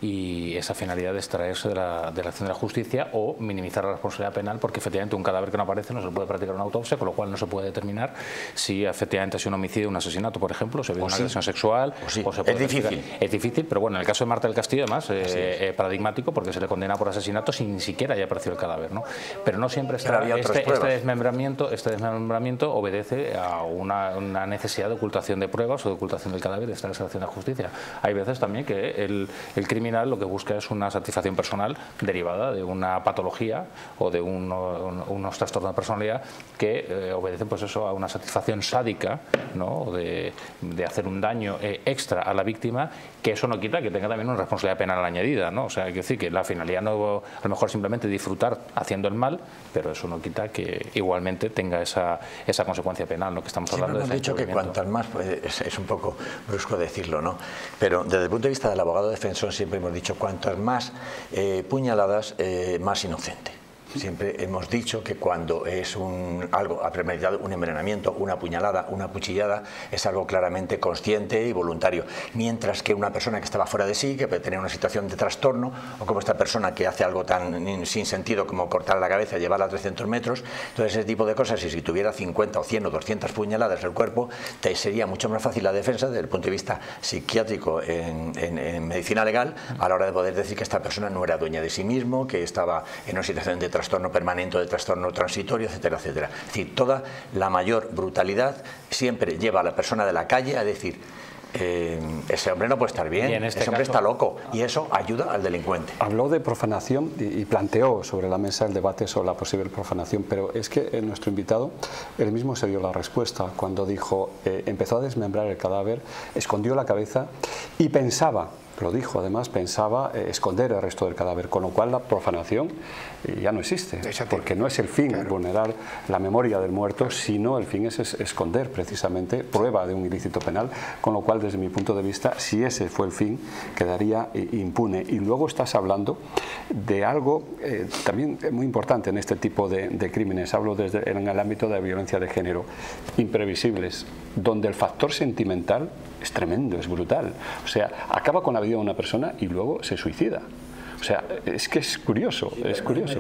y esa finalidad de extraerse de la, de la acción de la justicia o minimizar la responsabilidad penal, porque efectivamente un cadáver que no aparece no se puede practicar una autopsia, con lo cual no se puede determinar si efectivamente ha sido un homicidio, un asesinato, por ejemplo, si ha habido una agresión sexual. O sí. o se puede es difícil. Es difícil, pero bueno, en el caso de Marta del Castillo, además, eh, es. Eh, paradigmático, porque se le condena por asesinato sin ni siquiera haya aparecido el cadáver, ¿no? Pero no siempre está, este, este, desmembramiento, este desmembramiento obedece a una, una necesidad de ocultación de pruebas o de ocultación del cadáver de esta acción de justicia. Hay veces también que el, el criminal lo que busca es una satisfacción personal derivada de una patología o de uno, un, unos trastornos de personalidad que eh, obedecen, pues eso, a una satisfacción sádica, ¿no? de, de hacer un daño eh, extra a la víctima, que eso no quita que tenga también una responsabilidad penal añadida, ¿no? O sea, hay que decir que la finalidad no, a lo mejor simplemente disfrutar haciendo el mal, pero eso no quita que igualmente tenga esa, esa consecuencia penal, lo que estamos hablando. Siempre hemos dicho que cuantas más, pues, es, es un poco brusco decirlo, ¿no? Pero desde el punto de vista del abogado defensor siempre hemos dicho cuantas más eh, puñaladas, eh, más inocente. Siempre hemos dicho que cuando es un, algo premeditado, un envenenamiento, una puñalada, una cuchillada, es algo claramente consciente y voluntario. Mientras que una persona que estaba fuera de sí, que puede tener una situación de trastorno, o como esta persona que hace algo tan sin sentido como cortar la cabeza y llevarla a trescientos metros, entonces ese tipo de cosas, y si tuviera cincuenta o cien o doscientas puñaladas en el cuerpo, te sería mucho más fácil la defensa desde el punto de vista psiquiátrico en, en, en medicina legal, a la hora de poder decir que esta persona no era dueña de sí mismo, que estaba en una situación de trastorno permanente, de trastorno transitorio, etcétera, etcétera. Es decir, toda la mayor brutalidad siempre lleva a la persona de la calle a decir eh, ese hombre no puede estar bien, este ese hombre caso, está loco, y eso ayuda al delincuente. Habló de profanación y, y planteó sobre la mesa el debate sobre la posible profanación, pero es que eh, nuestro invitado, él mismo se dio la respuesta cuando dijo, eh, empezó a desmembrar el cadáver, escondió la cabeza y pensaba lo dijo, además pensaba eh, esconder el resto del cadáver, con lo cual la profanación eh, ya no existe, porque no es el fin claro. vulnerar la memoria del muerto, sino el fin es, es esconder precisamente prueba de un ilícito penal, con lo cual desde mi punto de vista, si ese fue el fin, quedaría eh, impune. Y luego estás hablando de algo eh, también muy importante en este tipo de, de crímenes, hablo desde en el ámbito de la violencia de género, imprevisibles, donde el factor sentimental es tremendo, es brutal. O sea, acaba con la vida de una persona y luego se suicida. O sea, es que es curioso, sí, es curioso.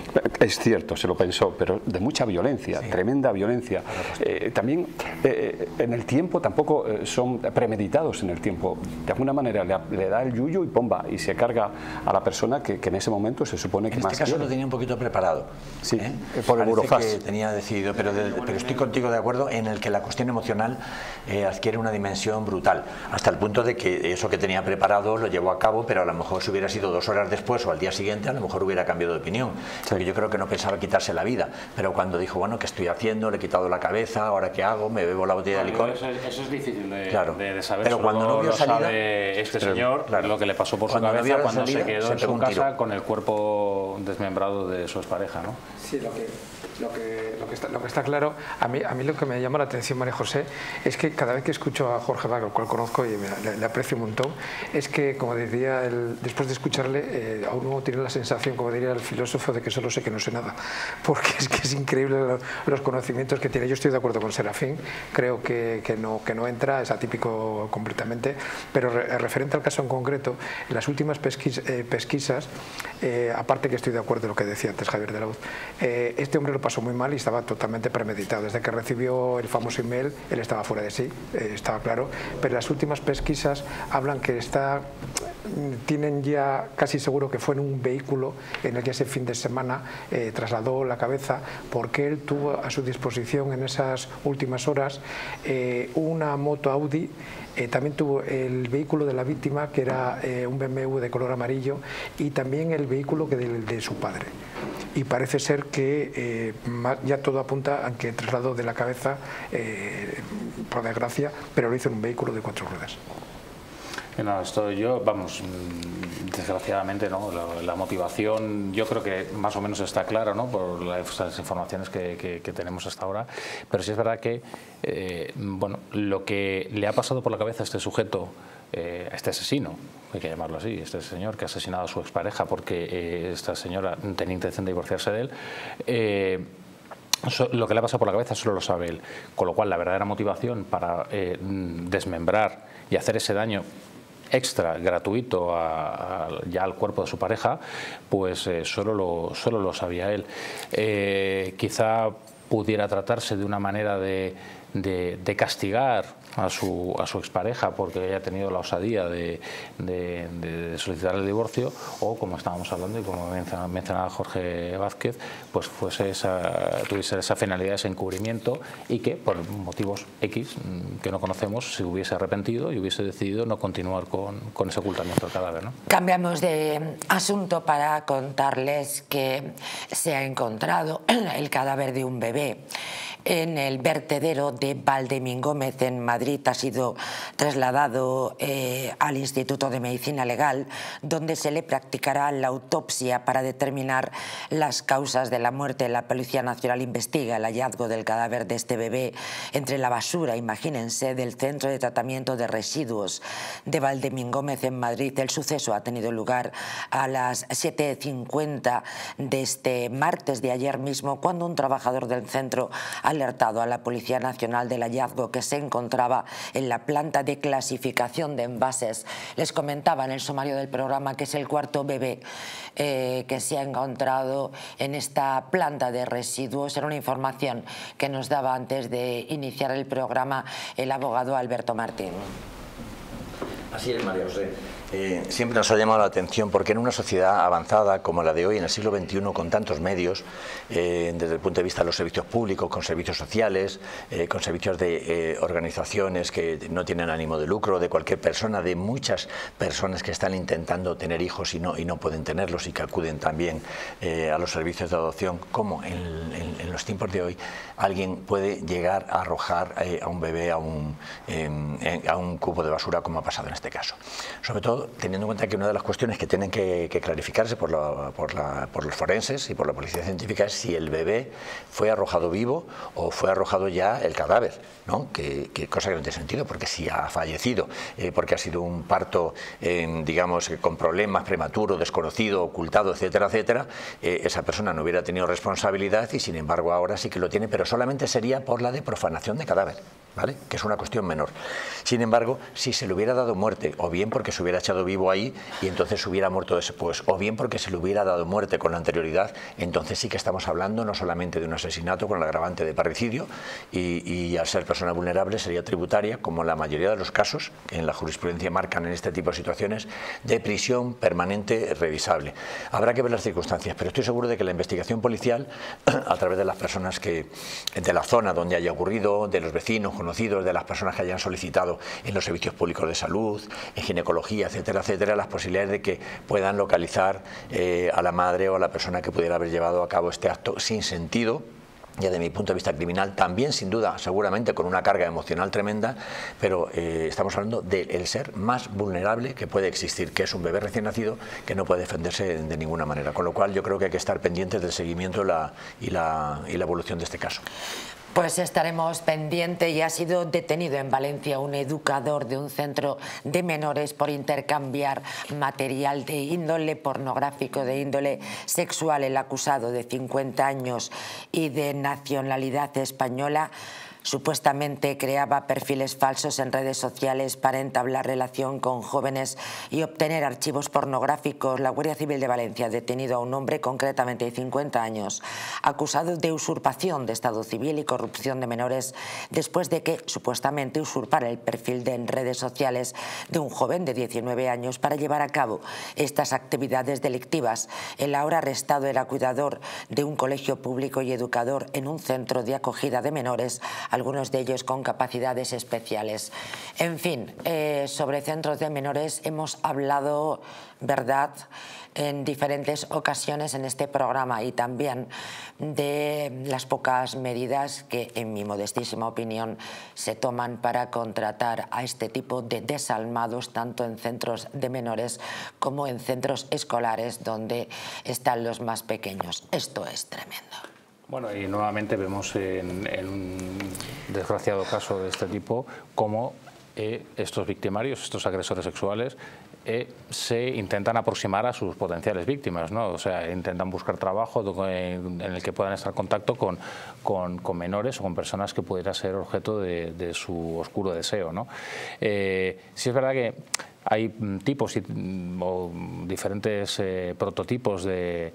Es cierto, se lo pensó, pero de mucha violencia, sí. tremenda violencia. Eh, también eh, en el tiempo tampoco eh, son premeditados en el tiempo. De alguna manera le, le da el yuyu y pomba y se carga a la persona que, que en ese momento se supone que en más este caso quiere. Lo tenía un poquito preparado. Sí, ¿eh? por el burofax. Que tenía decidido, pero, de, pero estoy contigo de acuerdo en el que la cuestión emocional eh, adquiere una dimensión brutal, hasta el punto de que eso que tenía preparado lo llevó a cabo, pero a lo mejor si hubiera sido dos horas después o al día siguiente a lo mejor hubiera cambiado de opinión, sí. porque yo creo que no pensaba quitarse la vida, pero cuando dijo, bueno, ¿qué estoy haciendo? Le he quitado la cabeza, ¿ahora qué hago? ¿Me bebo la botella no, de licor? Eso, eso es difícil de, claro. de, de saber, pero cuando no vio lo salida, sabe este pero, señor, claro. lo que le pasó por cuando su cabeza no cuando salida, se quedó se en su casa tiro. con el cuerpo desmembrado de su expareja, ¿no? Sí, lo que... Lo que, lo, que está, lo que está claro, a mí, a mí lo que me llama la atención, María José, es que cada vez que escucho a Jorge Bach, al cual conozco y le, le aprecio un montón, es que, como decía, el, después de escucharle, eh, a uno tiene la sensación, como diría el filósofo, de que solo sé que no sé nada, porque es que es increíble los, los conocimientos que tiene. Yo estoy de acuerdo con Serafín, creo que, que, no, que no entra, es atípico completamente, pero re, referente al caso en concreto, en las últimas pesquis, eh, pesquisas, eh, aparte que estoy de acuerdo en lo que decía antes Javier de la Uz, eh, este hombre lo pasó muy mal y estaba totalmente premeditado. Desde que recibió el famoso email, él estaba fuera de sí, eh, estaba claro, pero las últimas pesquisas hablan que está, tienen ya casi seguro que fue en un vehículo en el que ese fin de semana eh, trasladó la cabeza, porque él tuvo a su disposición en esas últimas horas eh, una moto Audi. Eh, también tuvo el vehículo de la víctima, que era eh, un B M W de color amarillo, y también el vehículo que de, de su padre. Y parece ser que eh, ya todo apunta a que trasladó de la cabeza, eh, por desgracia, pero lo hizo en un vehículo de cuatro ruedas. No, esto yo, vamos, desgraciadamente, ¿no? La, la motivación yo creo que más o menos está clara, ¿no? Por las, las informaciones que, que, que tenemos hasta ahora, pero sí es verdad que eh, bueno, lo que le ha pasado por la cabeza a este sujeto, eh, a este asesino, hay que llamarlo así, este señor que ha asesinado a su expareja porque eh, esta señora tenía intención de divorciarse de él, eh, lo que le ha pasado por la cabeza solo lo sabe él, con lo cual la verdadera motivación para eh, desmembrar y hacer ese daño extra, gratuito a, a, ya al cuerpo de su pareja, pues eh, solo, lo, solo lo sabía él. Eh, quizá pudiera tratarse de una manera de, de, de castigar a su, a su expareja porque haya tenido la osadía de, de, de solicitar el divorcio, o como estábamos hablando y como mencionaba Jorge Vázquez, pues fuese esa, tuviese esa finalidad, ese encubrimiento, y que por motivos X que no conocemos se hubiese arrepentido y hubiese decidido no continuar con, con ese ocultamiento del cadáver, ¿no? Cambiamos de asunto para contarles que se ha encontrado el cadáver de un bebé en el vertedero de Valdemingómez en Madrid. Ha sido trasladado eh, al Instituto de Medicina Legal, donde se le practicará la autopsia para determinar las causas de la muerte. La Policía Nacional investiga el hallazgo del cadáver de este bebé entre la basura, imagínense, del Centro de Tratamiento de Residuos de Valdemingómez en Madrid. El suceso ha tenido lugar a las siete cincuenta de este martes de ayer mismo, cuando un trabajador del centro ha alertado a la Policía Nacional del hallazgo que se encontraba en la planta de clasificación de envases. Les comentaba en el sumario del programa que es el cuarto bebé eh, que se ha encontrado en esta planta de residuos. Era una información que nos daba antes de iniciar el programa el abogado Alberto Martín. Así es, María José. Eh, siempre nos ha llamado la atención porque en una sociedad avanzada como la de hoy, en el siglo veintiuno, con tantos medios, eh, desde el punto de vista de los servicios públicos, con servicios sociales, eh, con servicios de eh, organizaciones que no tienen ánimo de lucro, de cualquier persona, de muchas personas que están intentando tener hijos y no, y no pueden tenerlos y que acuden también eh, a los servicios de adopción, como en, en, en los tiempos de hoy alguien puede llegar a arrojar eh, a un bebé a un, eh, a un cubo de basura, como ha pasado en este caso. Sobre todo todo teniendo en cuenta que una de las cuestiones que tienen que, que clarificarse por, la, por, la, por los forenses y por la policía científica es si el bebé fue arrojado vivo o fue arrojado ya el cadáver, ¿no? Que, que cosa que no tiene sentido, porque si ha fallecido, eh, porque ha sido un parto, eh, digamos, con problemas, prematuro, desconocido, ocultado, etcétera, etcétera, eh, esa persona no hubiera tenido responsabilidad y sin embargo ahora sí que lo tiene, pero solamente sería por la de profanación de cadáver, ¿vale? Que es una cuestión menor. Sin embargo, si se le hubiera dado muerte, o bien porque se hubiera echado vivo ahí y entonces hubiera muerto después, o bien porque se le hubiera dado muerte con anterioridad, entonces sí que estamos hablando no solamente de un asesinato con el agravante de parricidio y, y al ser persona vulnerable sería tributaria, como la mayoría de los casos que en la jurisprudencia marcan en este tipo de situaciones, de prisión permanente revisable. Habrá que ver las circunstancias, pero estoy seguro de que la investigación policial, a través de las personas que, de la zona donde haya ocurrido, de los vecinos, conocidos, de las personas que hayan solicitado en los servicios públicos de salud, en ginecología, etcétera, etcétera, las posibilidades de que puedan localizar eh, a la madre o a la persona que pudiera haber llevado a cabo este acto sin sentido, ya desde mi punto de vista criminal, también sin duda, seguramente con una carga emocional tremenda, pero eh, estamos hablando del ser más vulnerable que puede existir, que es un bebé recién nacido que no puede defenderse de ninguna manera, con lo cual yo creo que hay que estar pendientes del seguimiento la, y, la, y la evolución de este caso. Pues estaremos pendientes. Y ha sido detenido en Valencia un educador de un centro de menores por intercambiar material de índole pornográfico, de índole sexual. El acusado, de cincuenta años y de nacionalidad española, supuestamente creaba perfiles falsos en redes sociales para entablar relación con jóvenes y obtener archivos pornográficos. La Guardia Civil de Valencia ha detenido a un hombre, concretamente de cincuenta años, acusado de usurpación de estado civil y corrupción de menores, después de que supuestamente usurpara el perfil de en redes sociales de un joven de diecinueve años para llevar a cabo estas actividades delictivas. El ahora arrestado era cuidador de un colegio público y educador en un centro de acogida de menores, algunos de ellos con capacidades especiales. En fin, eh, sobre centros de menores hemos hablado, ¿verdad?, en diferentes ocasiones en este programa, y también de las pocas medidas que, en mi modestísima opinión, se toman para contratar a este tipo de desalmados, tanto en centros de menores como en centros escolares donde están los más pequeños. Esto es tremendo. Bueno, y nuevamente vemos en, en un desgraciado caso de este tipo cómo eh, estos victimarios, estos agresores sexuales, eh, se intentan aproximar a sus potenciales víctimas, ¿no? O sea, intentan buscar trabajo en, en el que puedan estar en contacto con, con, con menores o con personas que pudieran ser objeto de, de su oscuro deseo, ¿no? Eh, sí es verdad que hay tipos y, o diferentes eh, prototipos de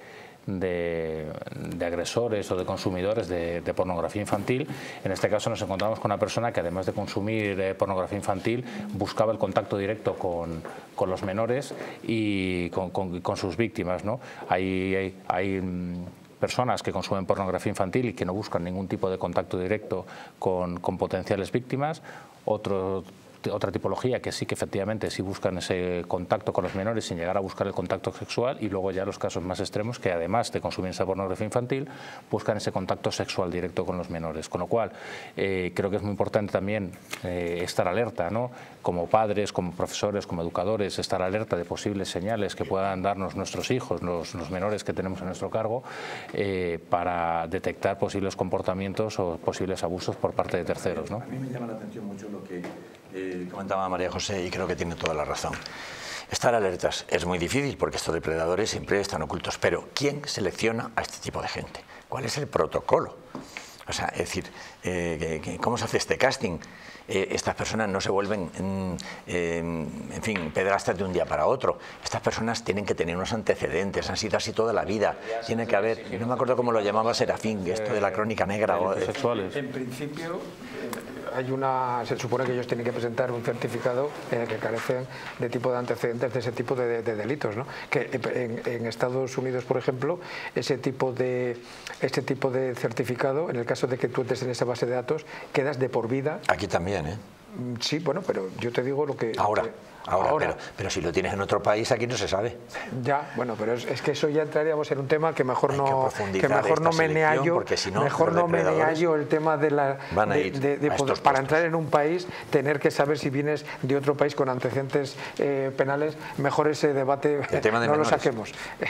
De, de agresores o de consumidores de, de pornografía infantil. En este caso nos encontramos con una persona que, además de consumir eh, pornografía infantil, buscaba el contacto directo con, con los menores y con, con, con sus víctimas, ¿no? Hay, hay, hay personas que consumen pornografía infantil y que no buscan ningún tipo de contacto directo con, con potenciales víctimas. Otro otra tipología que sí que efectivamente sí buscan ese contacto con los menores sin llegar a buscar el contacto sexual, y luego ya los casos más extremos que, además de consumir esa pornografía infantil, buscan ese contacto sexual directo con los menores. Con lo cual eh, creo que es muy importante también eh, estar alerta, ¿no?, como padres, como profesores, como educadores, estar alerta de posibles señales que puedan darnos nuestros hijos, los, los menores que tenemos a nuestro cargo, eh, para detectar posibles comportamientos o posibles abusos por parte de terceros, ¿no? A mí me llama la atención mucho lo que eh, comentaba María José, y creo que tiene toda la razón. Estar alertas es muy difícil porque estos depredadores siempre están ocultos, pero ¿quién selecciona a este tipo de gente? ¿Cuál es el protocolo? O sea, es decir, eh, ¿cómo se hace este casting? Eh, estas personas no se vuelven, en, en, en fin, pedrastas de un día para otro. Estas personas tienen que tener unos antecedentes, han sido así toda la vida. Tiene que haber, yo no me acuerdo cómo lo llamaba Serafín, esto de la crónica negra. O, sexuales. En principio, hay una, se supone que ellos tienen que presentar un certificado en el que carecen de tipo de antecedentes de ese tipo de, de, de delitos, ¿no? Que en, en Estados Unidos, por ejemplo, ese tipo de este tipo de certificado, en el caso de que tú entres en esa base de datos, quedas de por vida. Aquí también, ¿eh? Sí, bueno, pero yo te digo lo que... Ahora. Lo que, Ahora, Ahora. Pero, pero si lo tienes en otro país, aquí no se sabe. Ya, bueno, pero es, es que eso ya entraríamos en un tema que mejor Hay que no profundizar que mejor no esta menea selección, yo, porque si no, mejor los no menea depredadores yo el tema de la van a de- ir de- de a poder- estos para puestos. entrar en un país tener que saber si vienes de otro país con antecedentes eh, penales. Mejor ese debate El tema de no lo menores. saquemos.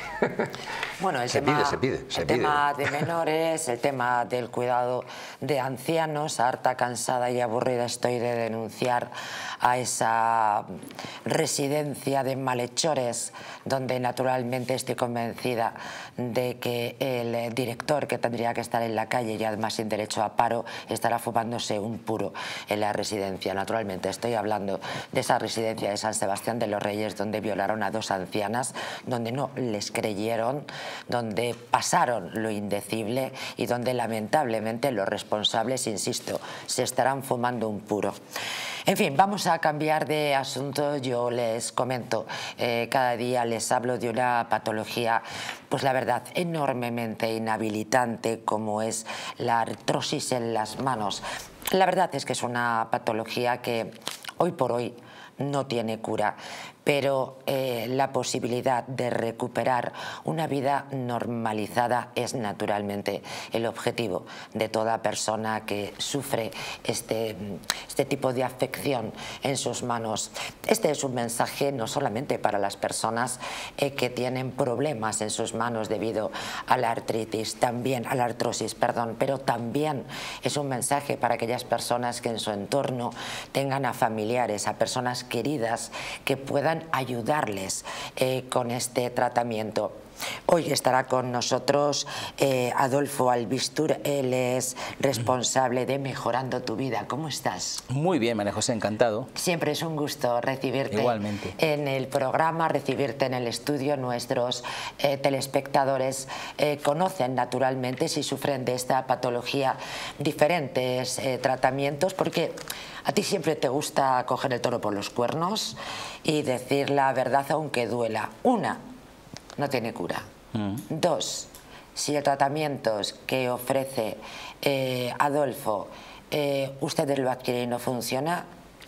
Bueno, el Se tema, pide, se pide, se el pide. tema de menores, el tema del cuidado de ancianos, harta, cansada y aburrida estoy de denunciar a esa residencia de malhechores donde naturalmente estoy convencida de que el director, que tendría que estar en la calle y además sin derecho a paro, estará fumándose un puro en la residencia. Naturalmente estoy hablando de esa residencia de San Sebastián de los Reyes donde violaron a dos ancianas, donde no les creyeron, donde pasaron lo indecible y donde lamentablemente los responsables, insisto, se estarán fumando un puro. En fin, vamos a cambiar de asunto. Yo les comento, eh, cada día les hablo de una patología, pues la verdad, enormemente inhabilitante como es la artrosis en las manos. La verdad es que es una patología que hoy por hoy no tiene cura, pero eh, la posibilidad de recuperar una vida normalizada es naturalmente el objetivo de toda persona que sufre este, este tipo de afección en sus manos. Este es un mensaje no solamente para las personas eh, que tienen problemas en sus manos debido a la artritis, también a la artrosis, perdón, pero también es un mensaje para aquellas personas que en su entorno tengan a familiares, a personas queridas que puedan ayudarles eh, con este tratamiento. Hoy estará con nosotros eh, Adolfo Albistur, él es responsable de Mejorando tu Vida. ¿Cómo estás? Muy bien, María José, encantado. Siempre es un gusto recibirte Igualmente. en el programa, recibirte en el estudio. Nuestros eh, telespectadores eh, conocen naturalmente, si sufren de esta patología, diferentes eh, tratamientos, porque a ti siempre te gusta coger el toro por los cuernos y decir la verdad aunque duela. Una, no tiene cura. Mm. Dos, si el tratamiento que ofrece eh, Adolfo, eh, ustedes lo adquieren y no funciona,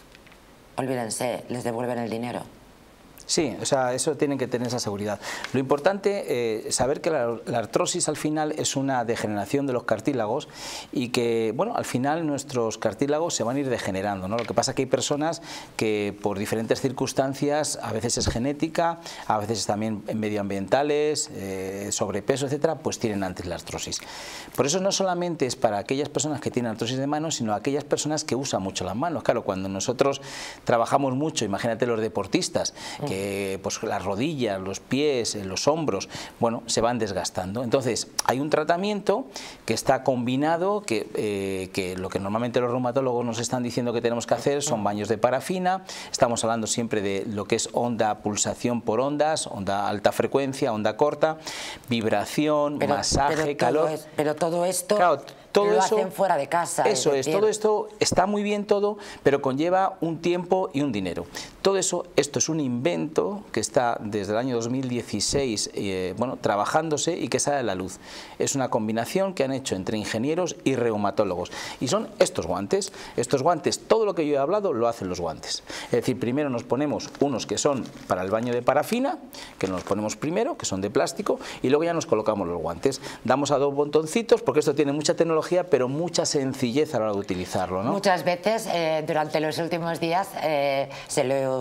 olvídense, les devuelven el dinero. Sí, o sea, eso tienen que tener esa seguridad. Lo importante es eh, saber que la, la artrosis al final es una degeneración de los cartílagos y que, bueno, al final nuestros cartílagos se van a ir degenerando, ¿no? Lo que pasa es que hay personas que por diferentes circunstancias, a veces es genética, a veces también medioambientales, eh, sobrepeso, etcétera, pues tienen antes la artrosis. Por eso no solamente es para aquellas personas que tienen artrosis de manos, sino aquellas personas que usan mucho las manos. Claro, cuando nosotros trabajamos mucho, imagínate los deportistas, que Eh, pues las rodillas, los pies, los hombros, bueno, se van desgastando. Entonces, hay un tratamiento que está combinado, que, eh, que lo que normalmente los reumatólogos nos están diciendo que tenemos que hacer son baños de parafina. Estamos hablando siempre de lo que es onda, pulsación por ondas, onda alta frecuencia, onda corta, vibración, pero, masaje, pero calor. Todo es, pero todo esto claro, todo lo eso, hacen fuera de casa. Eso es, es, decir, todo esto está muy bien todo, pero conlleva un tiempo y un dinero. Todo eso, esto es un invento que está desde el año dos mil dieciséis eh, bueno, trabajándose y que sale a la luz. Es una combinación que han hecho entre ingenieros y reumatólogos. Y son estos guantes. Estos guantes, todo lo que yo he hablado lo hacen los guantes. Es decir, primero nos ponemos unos que son para el baño de parafina, que nos ponemos primero, que son de plástico, y luego ya nos colocamos los guantes. Damos a dos botoncitos, porque esto tiene mucha tecnología, pero mucha sencillez a la hora de utilizarlo, ¿no? Muchas veces, eh, durante los últimos días, eh, se lo he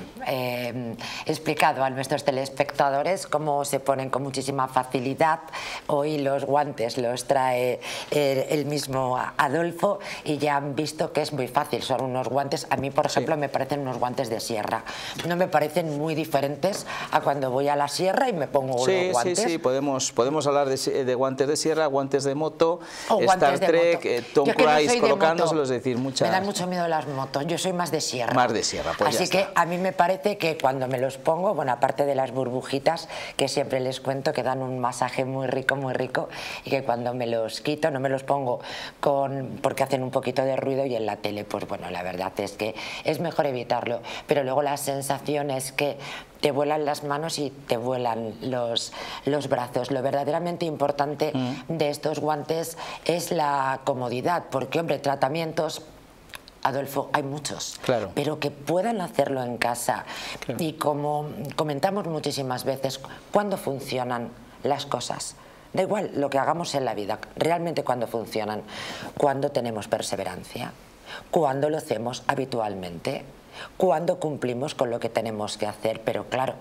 eh, explicado a nuestros telespectadores cómo se ponen con muchísima facilidad. Hoy los guantes los trae eh, el mismo Adolfo y ya han visto que es muy fácil. Son unos guantes, a mí por ejemplo, sí, me parecen unos guantes de sierra. No me parecen muy diferentes a cuando voy a la sierra y me pongo sí, los guantes. Sí, sí, podemos, podemos hablar de, de guantes de sierra, guantes de moto, o Star Trek, de eh, Tom Cruise no colocándoselos, es decir, muchas... Me dan mucho miedo las motos, yo soy más de sierra. Más de sierra, pues Así ya que está. a mí me parece que cuando me los pongo, bueno, aparte de las burbujitas, que siempre les cuento que dan un masaje muy rico, muy rico, y que cuando me los quito, no me los pongo con porque hacen un poquito de ruido y en la tele, pues bueno, la verdad es que es mejor evitarlo. Pero luego la sensación es que te vuelan las manos y te vuelan los, los brazos. Lo verdaderamente importante mm. de estos guantes es la comodidad, porque, hombre, tratamientos Adolfo, hay muchos, claro. pero que puedan hacerlo en casa. Claro. Y como comentamos muchísimas veces, ¿cuándo funcionan las cosas? Da igual lo que hagamos en la vida, realmente cuando funcionan, cuando tenemos perseverancia, cuando lo hacemos habitualmente, cuando cumplimos con lo que tenemos que hacer, pero claro,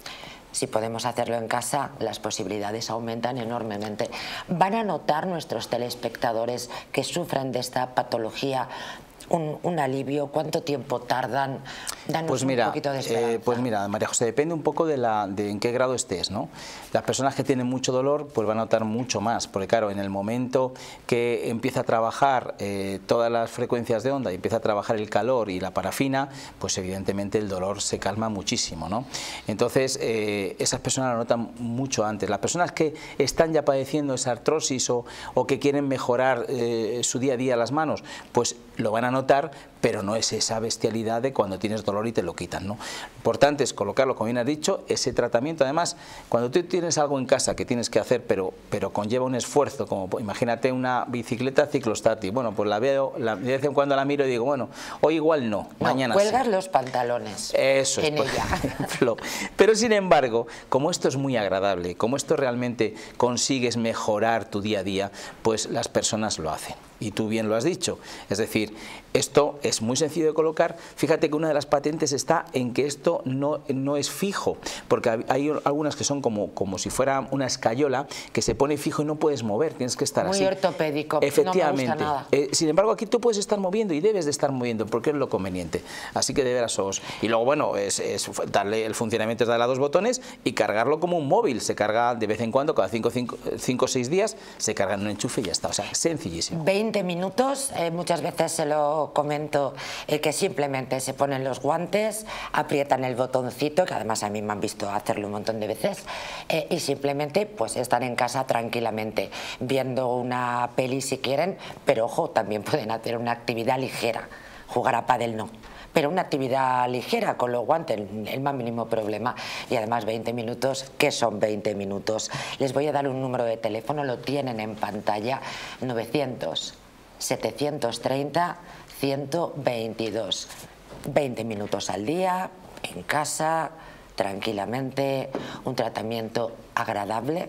si podemos hacerlo en casa, las posibilidades aumentan enormemente. Van a notar nuestros telespectadores que sufren de esta patología Un, un alivio, ¿cuánto tiempo tardan? Danos pues mira, un poquito de esperanza. Eh, pues mira, María José, depende un poco de, la, de en qué grado estés, ¿no? Las personas que tienen mucho dolor pues van a notar mucho más, porque claro, en el momento que empieza a trabajar eh, todas las frecuencias de onda y empieza a trabajar el calor y la parafina, pues evidentemente el dolor se calma muchísimo, ¿no? Entonces, eh, esas personas lo notan mucho antes. Las personas que están ya padeciendo esa artrosis o, o que quieren mejorar eh, su día a día las manos, pues lo van a notar, pero no es esa bestialidad de cuando tienes dolor y te lo quitan, ¿no? Lo importante es colocarlo, como bien has dicho, ese tratamiento. Además, cuando tú tienes algo en casa que tienes que hacer, pero, pero conlleva un esfuerzo, como imagínate una bicicleta ciclostática, bueno, pues la veo, la, de vez en cuando la miro y digo, bueno, hoy igual no, no mañana cuelgas sí. los pantalones Eso en es, por ella. ejemplo. Pero sin embargo, como esto es muy agradable, como esto realmente consigues mejorar tu día a día, pues las personas lo hacen. Y tú bien lo has dicho, es decir, esto es muy sencillo de colocar. Fíjate que una de las patentes está en que esto no, no es fijo, porque hay algunas que son como, como si fuera una escayola que se pone fijo y no puedes mover, tienes que estar muy así. Muy ortopédico, efectivamente. No me gusta nada. Eh, sin embargo, aquí tú puedes estar moviendo y debes de estar moviendo porque es lo conveniente. Así que de veras os... Y luego, bueno, es, es darle el funcionamiento es darle a dos botones y cargarlo como un móvil. Se carga de vez en cuando, cada cinco o seis días, se carga en un enchufe y ya está. O sea, sencillísimo. veinte minutos, eh, muchas veces se lo comento, eh, que simplemente se ponen los guantes, aprietan el botoncito, que además a mí me han visto hacerlo un montón de veces, eh, y simplemente pues están en casa tranquilamente, viendo una peli si quieren, pero ojo, también pueden hacer una actividad ligera, jugar a pádel no. Pero una actividad ligera con los guantes, el más mínimo problema. Y además veinte minutos, ¿qué son veinte minutos? Les voy a dar un número de teléfono, lo tienen en pantalla, novecientos, setecientos treinta, ciento veintidós. veinte minutos al día, en casa, tranquilamente, un tratamiento agradable,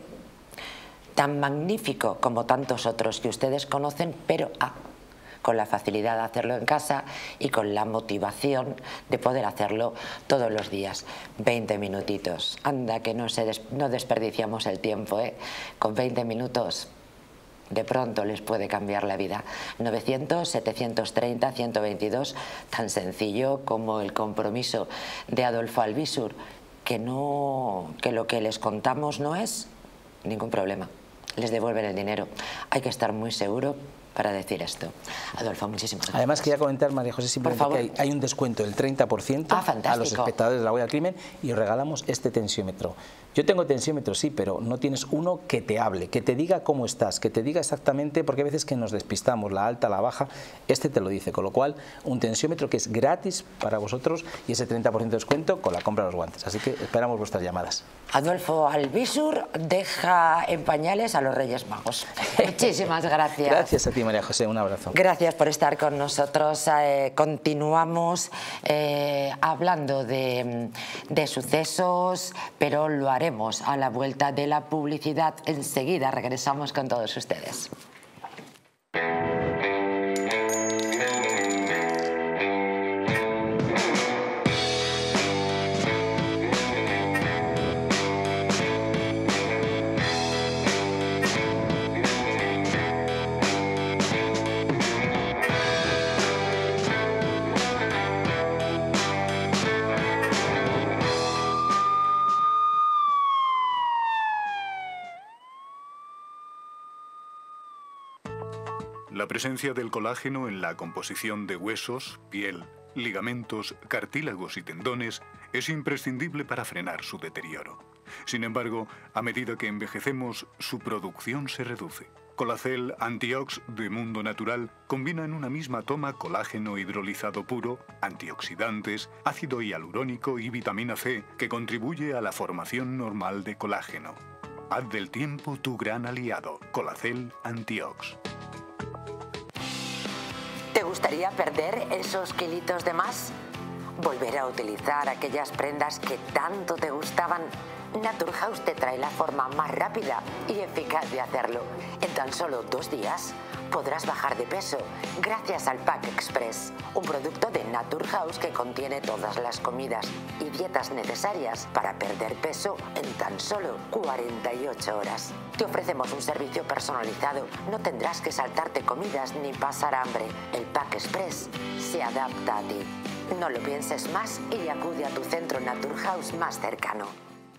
tan magnífico como tantos otros que ustedes conocen, pero ah, con la facilidad de hacerlo en casa y con la motivación de poder hacerlo todos los días. veinte minutitos. Anda que no, se des no desperdiciamos el tiempo, ¿eh? Con veinte minutos de pronto les puede cambiar la vida. novecientos, setecientos treinta, ciento veintidós, tan sencillo como el compromiso de Adolfo Albisur, que, no, que lo que les contamos no es ningún problema. Les devuelven el dinero. Hay que estar muy seguro para decir esto. Adolfo, muchísimas gracias. Además quería comentar, María José, simplemente que hay, hay un descuento del treinta por ciento ah, a los espectadores de La Huella del Crimen y os regalamos este tensiómetro. Yo tengo tensiómetro, sí, pero no tienes uno que te hable, que te diga cómo estás, que te diga exactamente, porque a veces que nos despistamos, la alta, la baja, este te lo dice, con lo cual un tensiómetro que es gratis para vosotros y ese treinta por ciento de descuento con la compra de los guantes. Así que esperamos vuestras llamadas. Adolfo Albisur deja en pañales a los Reyes Magos. Muchísimas gracias. Gracias a ti, María José, un abrazo. Gracias por estar con nosotros. Eh, continuamos eh, hablando de, de sucesos, pero lo haremos a la vuelta de la publicidad. Enseguida regresamos con todos ustedes. La presencia del colágeno en la composición de huesos, piel, ligamentos, cartílagos y tendones es imprescindible para frenar su deterioro. Sin embargo, a medida que envejecemos, su producción se reduce. Colacel Antiox de Mundo Natural combina en una misma toma colágeno hidrolizado puro, antioxidantes, ácido hialurónico y vitamina C, que contribuye a la formación normal de colágeno. Haz del tiempo tu gran aliado. Colacel Antiox. ¿Te gustaría perder esos kilitos de más? ¿Volver a utilizar aquellas prendas que tanto te gustaban? Naturhaus te trae la forma más rápida y eficaz de hacerlo. En tan solo dos días podrás bajar de peso gracias al Pack Express, un producto de Naturhaus que contiene todas las comidas y dietas necesarias para perder peso en tan solo cuarenta y ocho horas. Te ofrecemos un servicio personalizado, no tendrás que saltarte comidas ni pasar hambre. El Pack Express se adapta a ti. No lo pienses más y acude a tu centro Naturhaus más cercano.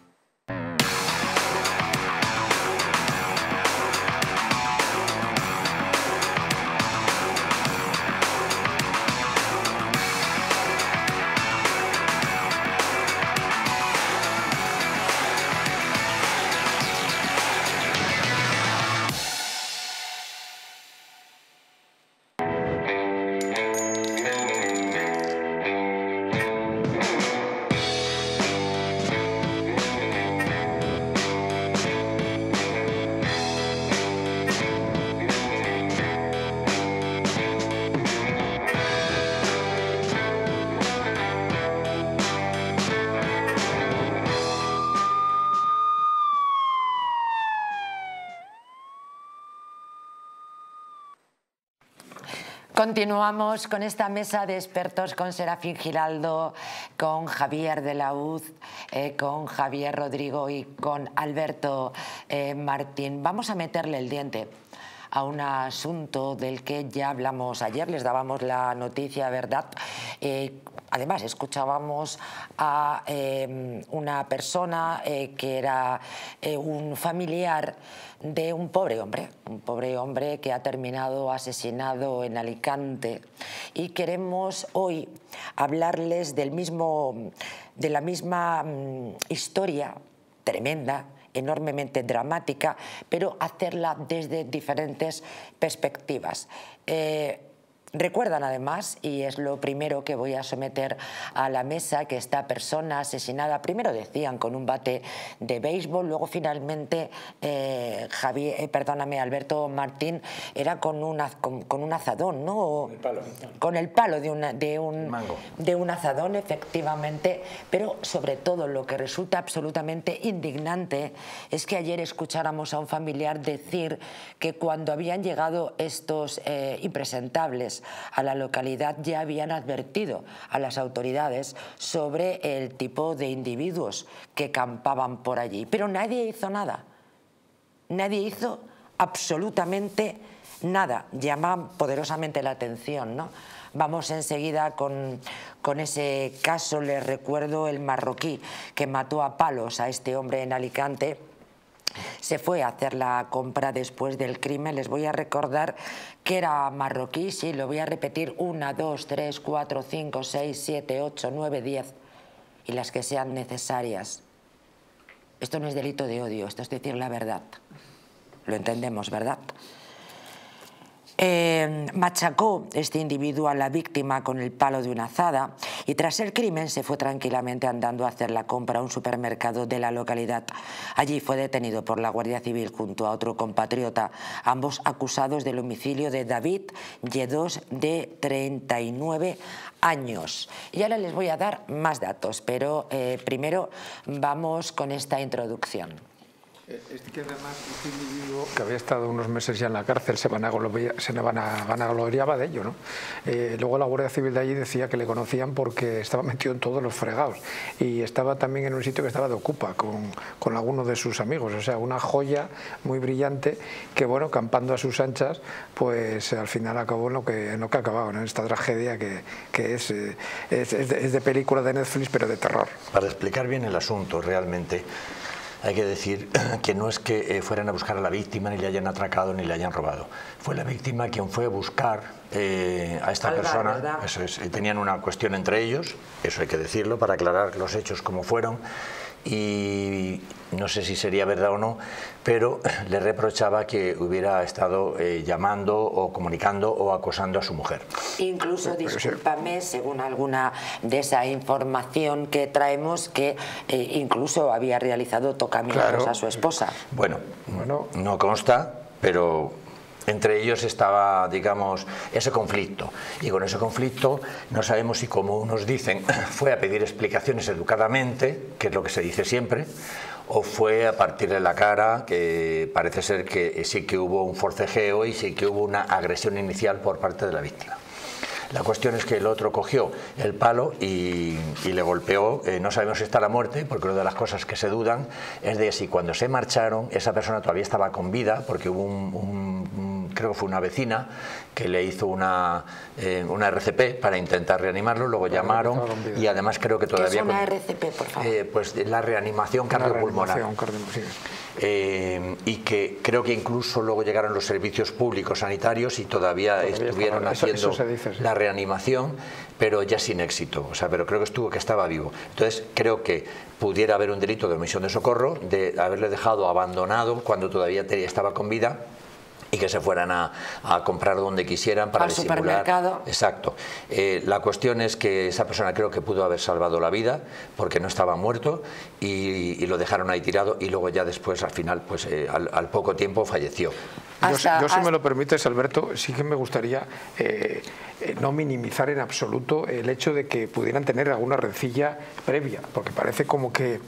Continuamos con esta mesa de expertos con Serafín Giraldo, con Javier de la Hoz, eh, con Javier Rodrigo y con Alberto eh, Martín. Vamos a meterle el diente a un asunto del que ya hablamos ayer, les dábamos la noticia, ¿verdad? Eh, además, escuchábamos a eh, una persona eh, que era eh, un familiar de un pobre hombre, un pobre hombre que ha terminado asesinado en Alicante, y queremos hoy hablarles del mismo, de la misma um, historia tremenda, enormemente dramática, pero hacerla desde diferentes perspectivas. Eh, Recuerdan además, y es lo primero que voy a someter a la mesa, que esta persona asesinada, primero decían con un bate de béisbol, luego finalmente eh, Javier, eh, perdóname, Alberto Martín, era con, una, con, con un azadón, ¿no? Con el palo, con el palo de, una, de, un, de un azadón, efectivamente. Pero sobre todo lo que resulta absolutamente indignante es que ayer escucháramos a un familiar decir que cuando habían llegado estos eh, impresentables a la localidad ya habían advertido a las autoridades sobre el tipo de individuos que campaban por allí. Pero nadie hizo nada. Nadie hizo absolutamente nada. Llama poderosamente la atención, ¿no? Vamos enseguida con, con ese caso. Les recuerdo el marroquí que mató a palos a este hombre en Alicante. Se fue a hacer la compra después del crimen. Les voy a recordar que era marroquí, sí, lo voy a repetir, una, dos, tres, cuatro, cinco, seis, siete, ocho, nueve, diez y las que sean necesarias. Esto no es delito de odio, esto es decir la verdad. Lo entendemos, ¿verdad? Eh, machacó este individuo a la víctima con el palo de una azada y tras el crimen se fue tranquilamente andando a hacer la compra a un supermercado de la localidad. Allí fue detenido por la Guardia Civil junto a otro compatriota, ambos acusados del homicidio de David Lledós, de treinta y nueve años. Y ahora les voy a dar más datos, pero eh, primero vamos con esta introducción. Es que además este individuo que había estado unos meses ya en la cárcel se vanagloriaba, se vanagloriaba de ello, ¿no? Eh, luego la Guardia Civil de allí decía que le conocían porque estaba metido en todos los fregados y estaba también en un sitio que estaba de ocupa con, con algunos de sus amigos, o sea, una joya muy brillante que, bueno, campando a sus anchas, pues al final acabó en lo que, en lo que ha acabado, ¿no? En esta tragedia que, que es, eh, es, es, de, es de película de Netflix, pero de terror. Para explicar bien el asunto, realmente hay que decir que no es que fueran a buscar a la víctima, ni le hayan atracado, ni le hayan robado. Fue la víctima quien fue a buscar eh, a esta Alba, persona. ¿Verdad? Eso es, y tenían una cuestión entre ellos, eso hay que decirlo, para aclarar los hechos como fueron. Y no sé si sería verdad o no, pero le reprochaba que hubiera estado eh, llamando o comunicando o acosando a su mujer. Incluso, discúlpame, según alguna de esa información que traemos, que eh, incluso había realizado tocamientos claro. a su esposa. Bueno, bueno, no consta, pero Entre ellos estaba, digamos, ese conflicto. Y con ese conflicto no sabemos si, como unos dicen, fue a pedir explicaciones educadamente, que es lo que se dice siempre, o fue a partir de la cara, que parece ser que sí que hubo un forcejeo y sí que hubo una agresión inicial por parte de la víctima. La cuestión es que el otro cogió el palo y, y le golpeó. Eh, no sabemos si está la muerte, porque una de las cosas que se dudan es de si cuando se marcharon esa persona todavía estaba con vida, porque hubo un, un, un creo que fue una vecina que le hizo una, eh, una R C P para intentar reanimarlo, luego claro, llamaron y además creo que todavía... ¿Qué es una R C P, por favor? Eh, pues la reanimación cardiopulmonar. Eh, y que creo que incluso luego llegaron los servicios públicos sanitarios y todavía, todavía estuvieron estaba, haciendo eso, eso dice, sí. la reanimación, pero ya sin éxito, o sea, pero creo que estuvo que estaba vivo. Entonces creo que pudiera haber un delito de omisión de socorro, de haberle dejado abandonado cuando todavía estaba con vida, y que se fueran a, a comprar donde quisieran para al disimular. Supermercado. Exacto. Eh, la cuestión es que esa persona creo que pudo haber salvado la vida porque no estaba muerto y, y lo dejaron ahí tirado y luego ya después al final, pues eh, al, al poco tiempo falleció. Hasta, yo, yo si me lo permites, Alberto, sí que me gustaría eh, eh, no minimizar en absoluto el hecho de que pudieran tener alguna rencilla previa, porque parece como que,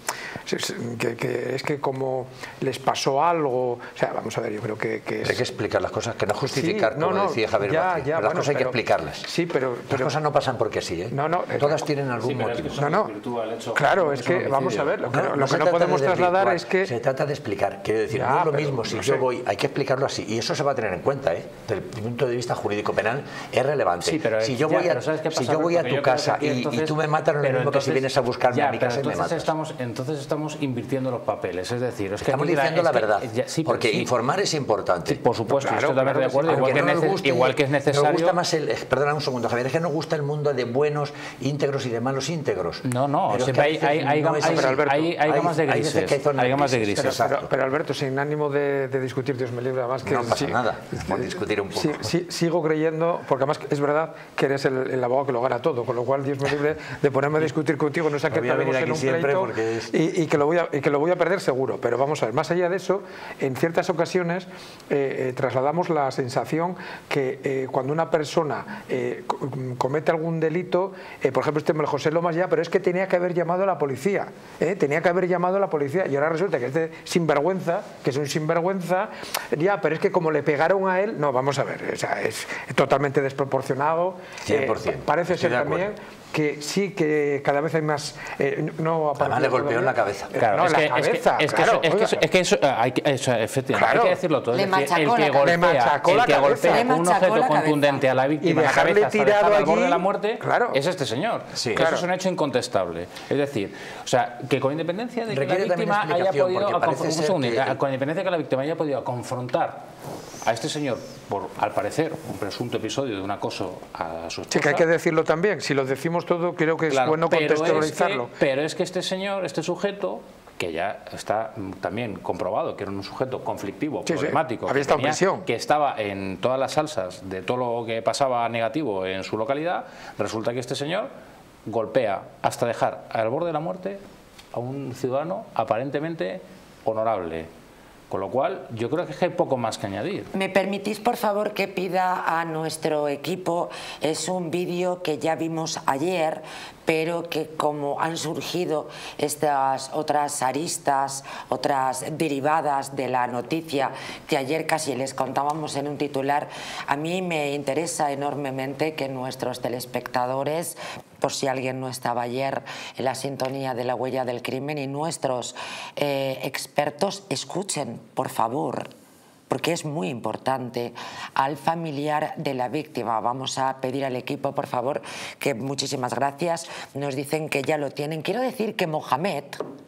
que, que es que como les pasó algo, o sea, vamos a ver, yo creo que, que es... Hay que explicar las cosas, que no justificar, sí, no, como no, decía Javier ya, Vázquez, ya, las bueno, cosas hay pero, que explicarlas. Sí, pero, pero... Las cosas no pasan porque sí, ¿eh? No, no, todas tienen algún sí, motivo. Es que no, no, hecho, claro, es que, vamos a ver, lo que no, no, lo no, que no podemos trasladar es que... Se trata de explicar, quiero decir, ya, no es lo pero, mismo si no yo sé. voy, hay que explicarlo así, y eso se va a tener en cuenta, ¿eh? Desde el punto de vista jurídico-penal es relevante. Sí, pero si yo ya, voy a, si yo voy a tu casa y, entonces, y tú me matas, lo mismo entonces, que si vienes a buscarme ya, a mi casa y me matas. Estamos, entonces estamos invirtiendo los papeles, es decir... Es que estamos aquí diciendo la, la verdad, que, ya, sí, porque sí. informar es importante. Sí, por supuesto, claro, estoy totalmente claro, de acuerdo, igual que, no neces guste, igual que es necesario... Nos gusta más el... Perdona un segundo, Javier, es que nos gusta el mundo de buenos íntegros y de malos íntegros. No, no, pero siempre es que hay, hay, no hay, es hay, Alberto, hay, hay gamas de grises. Hay, hay, hay gamas de grises, grises. Pero, pero, pero Alberto, sin ánimo de, de discutir, Dios me libre, además que... No pasa sí, nada, por discutir un poco. Sí, sí, sigo creyendo, porque además es verdad que eres el, el abogado que lo gana todo, con lo cual Dios me libre de ponerme a discutir contigo, no sé qué estaremos en un pleito es... y, y, que lo voy a, y que lo voy a perder seguro, pero vamos a ver, más allá de eso, en ciertas ocasiones eh, eh, trasladamos la sensación que eh, cuando una persona eh, comete algún delito, eh, por ejemplo este me lo José Lomas ya, pero es que tenía que haber llamado a la policía, eh, tenía que haber llamado a la policía y ahora resulta que este sinvergüenza, que es un sinvergüenza, ya, pero es que como le pegaron a él, no, vamos a ver, o sea, es totalmente desproporcionado. cien por ciento. Eh, parece ser también que sí, que cada vez hay más... Eh, no Además le golpeó en la cabeza. Claro, no, es, en que, la cabeza, es, que, claro, es, que eso, es que eso, hay que, eso efectivamente, claro. hay que decirlo todo. Le Es decir, el que golpea, el que golpea con un objeto contundente a la víctima y en la cabeza hasta tirado dejarla al allí, borde de la muerte, claro. es este señor. Sí. Eso Claro. es un hecho incontestable. Es decir, o sea, que con independencia de que Requiere la víctima haya podido... un segundo, que... Con independencia de que la víctima haya podido confrontar a este señor por, al parecer, un presunto episodio de un acoso a su esposa. Sí, que hay que decirlo también. Si lo decimos todo, creo que es claro, bueno pero contextualizarlo. Es que, pero es que este señor, este sujeto, que ya está también comprobado que era un sujeto conflictivo, sí, problemático, sí. Había estado en prisión, que estaba en todas las salsas de todo lo que pasaba negativo en su localidad, resulta que este señor golpea hasta dejar al borde de la muerte a un ciudadano aparentemente honorable. Con lo cual, yo creo que hay poco más que añadir. ¿Me permitís, por favor, que pida a nuestro equipo? Es un vídeo que ya vimos ayer, pero que como han surgido estas otras aristas, otras derivadas de la noticia que ayer casi les contábamos en un titular, a mí me interesa enormemente que nuestros telespectadores, por si alguien no estaba ayer en la sintonía de La Huella del Crimen, y nuestros eh, expertos escuchen, por favor, porque es muy importante, al familiar de la víctima. Vamos a pedir al equipo, por favor, que muchísimas gracias, nos dicen que ya lo tienen. Quiero decir que Mohamed,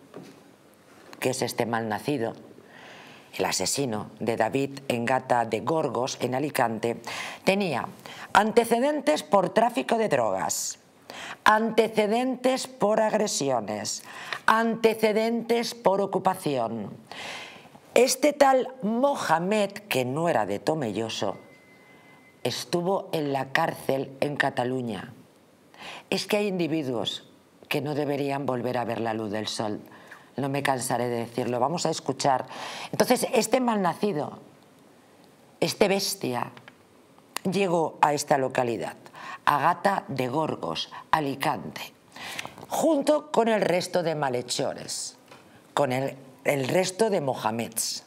que es este malnacido, el asesino de David en Gata de Gorgos, en Alicante, tenía antecedentes por tráfico de drogas, antecedentes por agresiones, antecedentes por ocupación. Este tal Mohamed, que no era de Tomelloso, estuvo en la cárcel en Cataluña. Es que hay individuos que no deberían volver a ver la luz del sol. No me cansaré de decirlo. Vamos a escuchar. Entonces, este malnacido este bestia llegó a esta localidad, a Gata de Gorgos, Alicante, junto con el resto de malhechores, con el, el resto de mohameds.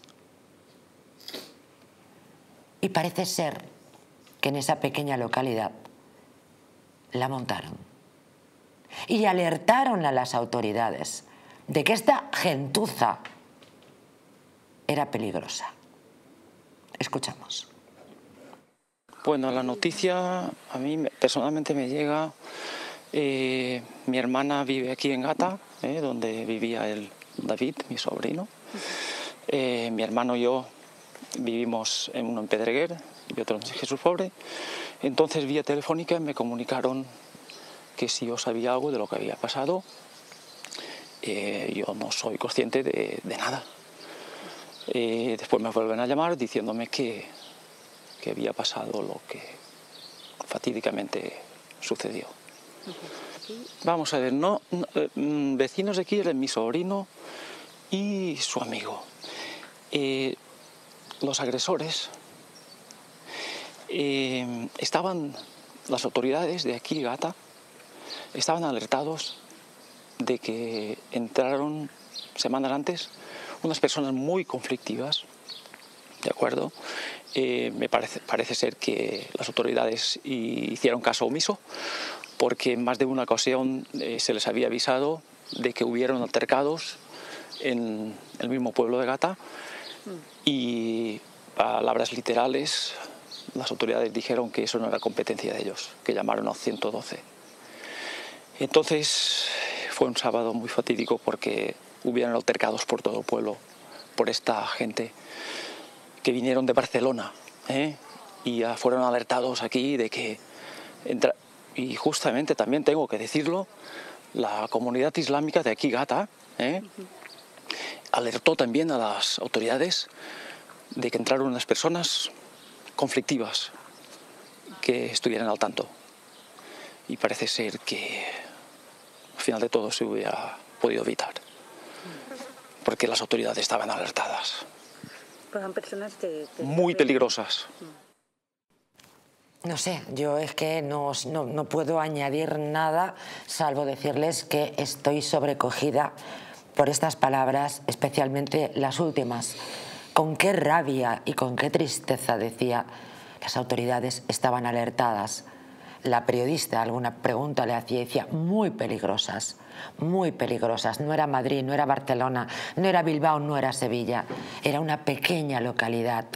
Y parece ser que en esa pequeña localidad la montaron y alertaron a las autoridades de que esta gentuza era peligrosa. Escuchamos. Bueno, la noticia a mí personalmente me llega. Eh, mi hermana vive aquí en Gata, eh, donde vivía el David, mi sobrino. Eh, mi hermano y yo vivimos en uno en Pedreguer y otro en Jesús Pobre. Entonces, vía telefónica me comunicaron que si yo sabía algo de lo que había pasado. Eh, yo no soy consciente de, de nada. Eh, después me vuelven a llamar diciéndome que, que había pasado lo que fatídicamente sucedió. Vamos a ver, no, no, eh, vecinos de aquí eran mi sobrino y su amigo. Eh, los agresores eh, estaban, las autoridades de aquí, Gata, estaban alertados de que entraron semanas antes unas personas muy conflictivas, ¿de acuerdo? Eh, me parece, parece ser que las autoridades hicieron caso omiso, porque en más de una ocasión eh, se les había avisado de que hubieron altercados en el mismo pueblo de Gata y, palabras literales, las autoridades dijeron que eso no era competencia de ellos, que llamaron al ciento doce. Entonces fue un sábado muy fatídico porque hubieron altercados por todo el pueblo, por esta gente que vinieron de Barcelona, ¿eh? y ya fueron alertados aquí de que... Entra... Y justamente también tengo que decirlo, la comunidad islámica de aquí, Gata, ¿eh? alertó también a las autoridades de que entraron unas personas conflictivas que estuvieran al tanto. Y parece ser que al final de todo se hubiera podido evitar, porque las autoridades estaban alertadas. Pues son personas que, que muy peligrosas. No sé, yo es que no, no, no puedo añadir nada salvo decirles que estoy sobrecogida por estas palabras, especialmente las últimas. Con qué rabia y con qué tristeza decía, las autoridades estaban alertadas. La periodista alguna pregunta le hacía y decía, muy peligrosas, muy peligrosas. No era Madrid, no era Barcelona, no era Bilbao, no era Sevilla. Era una pequeña localidad.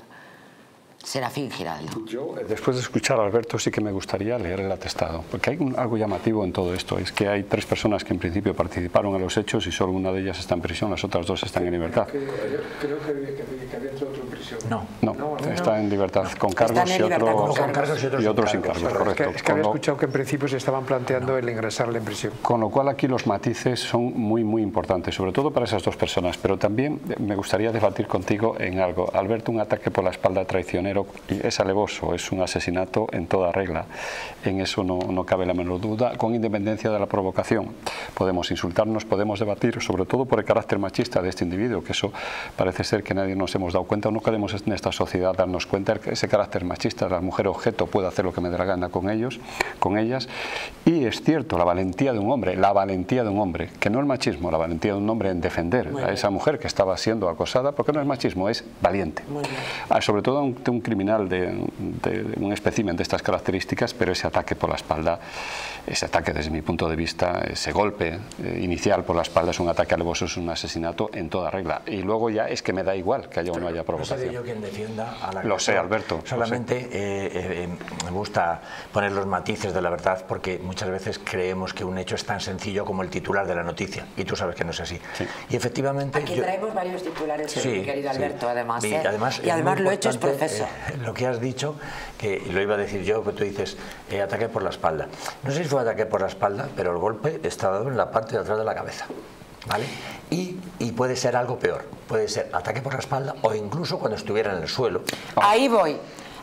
Serafín Giraldo. Yo, después de escuchar a Alberto, sí que me gustaría leer el atestado, porque hay un, algo llamativo en todo esto, es que hay tres personas que en principio participaron en los hechos y solo una de ellas está en prisión, las otras dos están en libertad. Creo que, que, que había entrado otro en prisión. No, no, no, no está en libertad con cargos, y, otro, con cargos y otros, y otros sin cargos, cargos, correcto. Es que, es que había escuchado que en principio se estaban planteando no. el ingresarle en prisión. Con lo cual aquí los matices son muy, muy importantes, sobre todo para esas dos personas, pero también me gustaría debatir contigo en algo. Alberto, un ataque por la espalda traicionero es alevoso, es un asesinato en toda regla, en eso no, no cabe la menor duda, con independencia de la provocación. Podemos insultarnos, podemos debatir, sobre todo por el carácter machista de este individuo, que eso parece ser que nadie nos hemos dado cuenta, o no queremos en esta sociedad darnos cuenta que ese carácter machista, la mujer objeto puede hacer lo que me dé la gana con ellos, con ellas, y es cierto, la valentía de un hombre, la valentía de un hombre, que no el machismo, la valentía de un hombre en defender a esa mujer que estaba siendo acosada, porque no es machismo, es valiente. Ah, sobre todo ante un criminal de, de, de un espécimen de estas características, pero ese ataque por la espalda, ese ataque desde mi punto de vista, ese golpe eh, inicial por la espalda es un ataque alevoso, es un asesinato en toda regla. Y luego ya es que me da igual que haya o no haya provocación. No seré yo quien defienda a la Lo sé, Alberto. Solamente eh, eh, me gusta poner los matices de la verdad, porque muchas veces creemos que un hecho es tan sencillo como el titular de la noticia, y tú sabes que no es así. Sí. Y efectivamente... Aquí yo... traemos varios titulares, sí, mi querido Alberto, sí. además. Y ¿eh? además, y además lo hecho es profesor. Eh, lo que has dicho, que lo iba a decir yo, que tú dices, eh, ataque por la espalda. No sé si fue ataque por la espalda, pero el golpe está dado en la parte de atrás de la cabeza. ¿Vale? Y, y puede ser algo peor, puede ser ataque por la espalda o incluso cuando estuviera en el suelo. Ahí voy,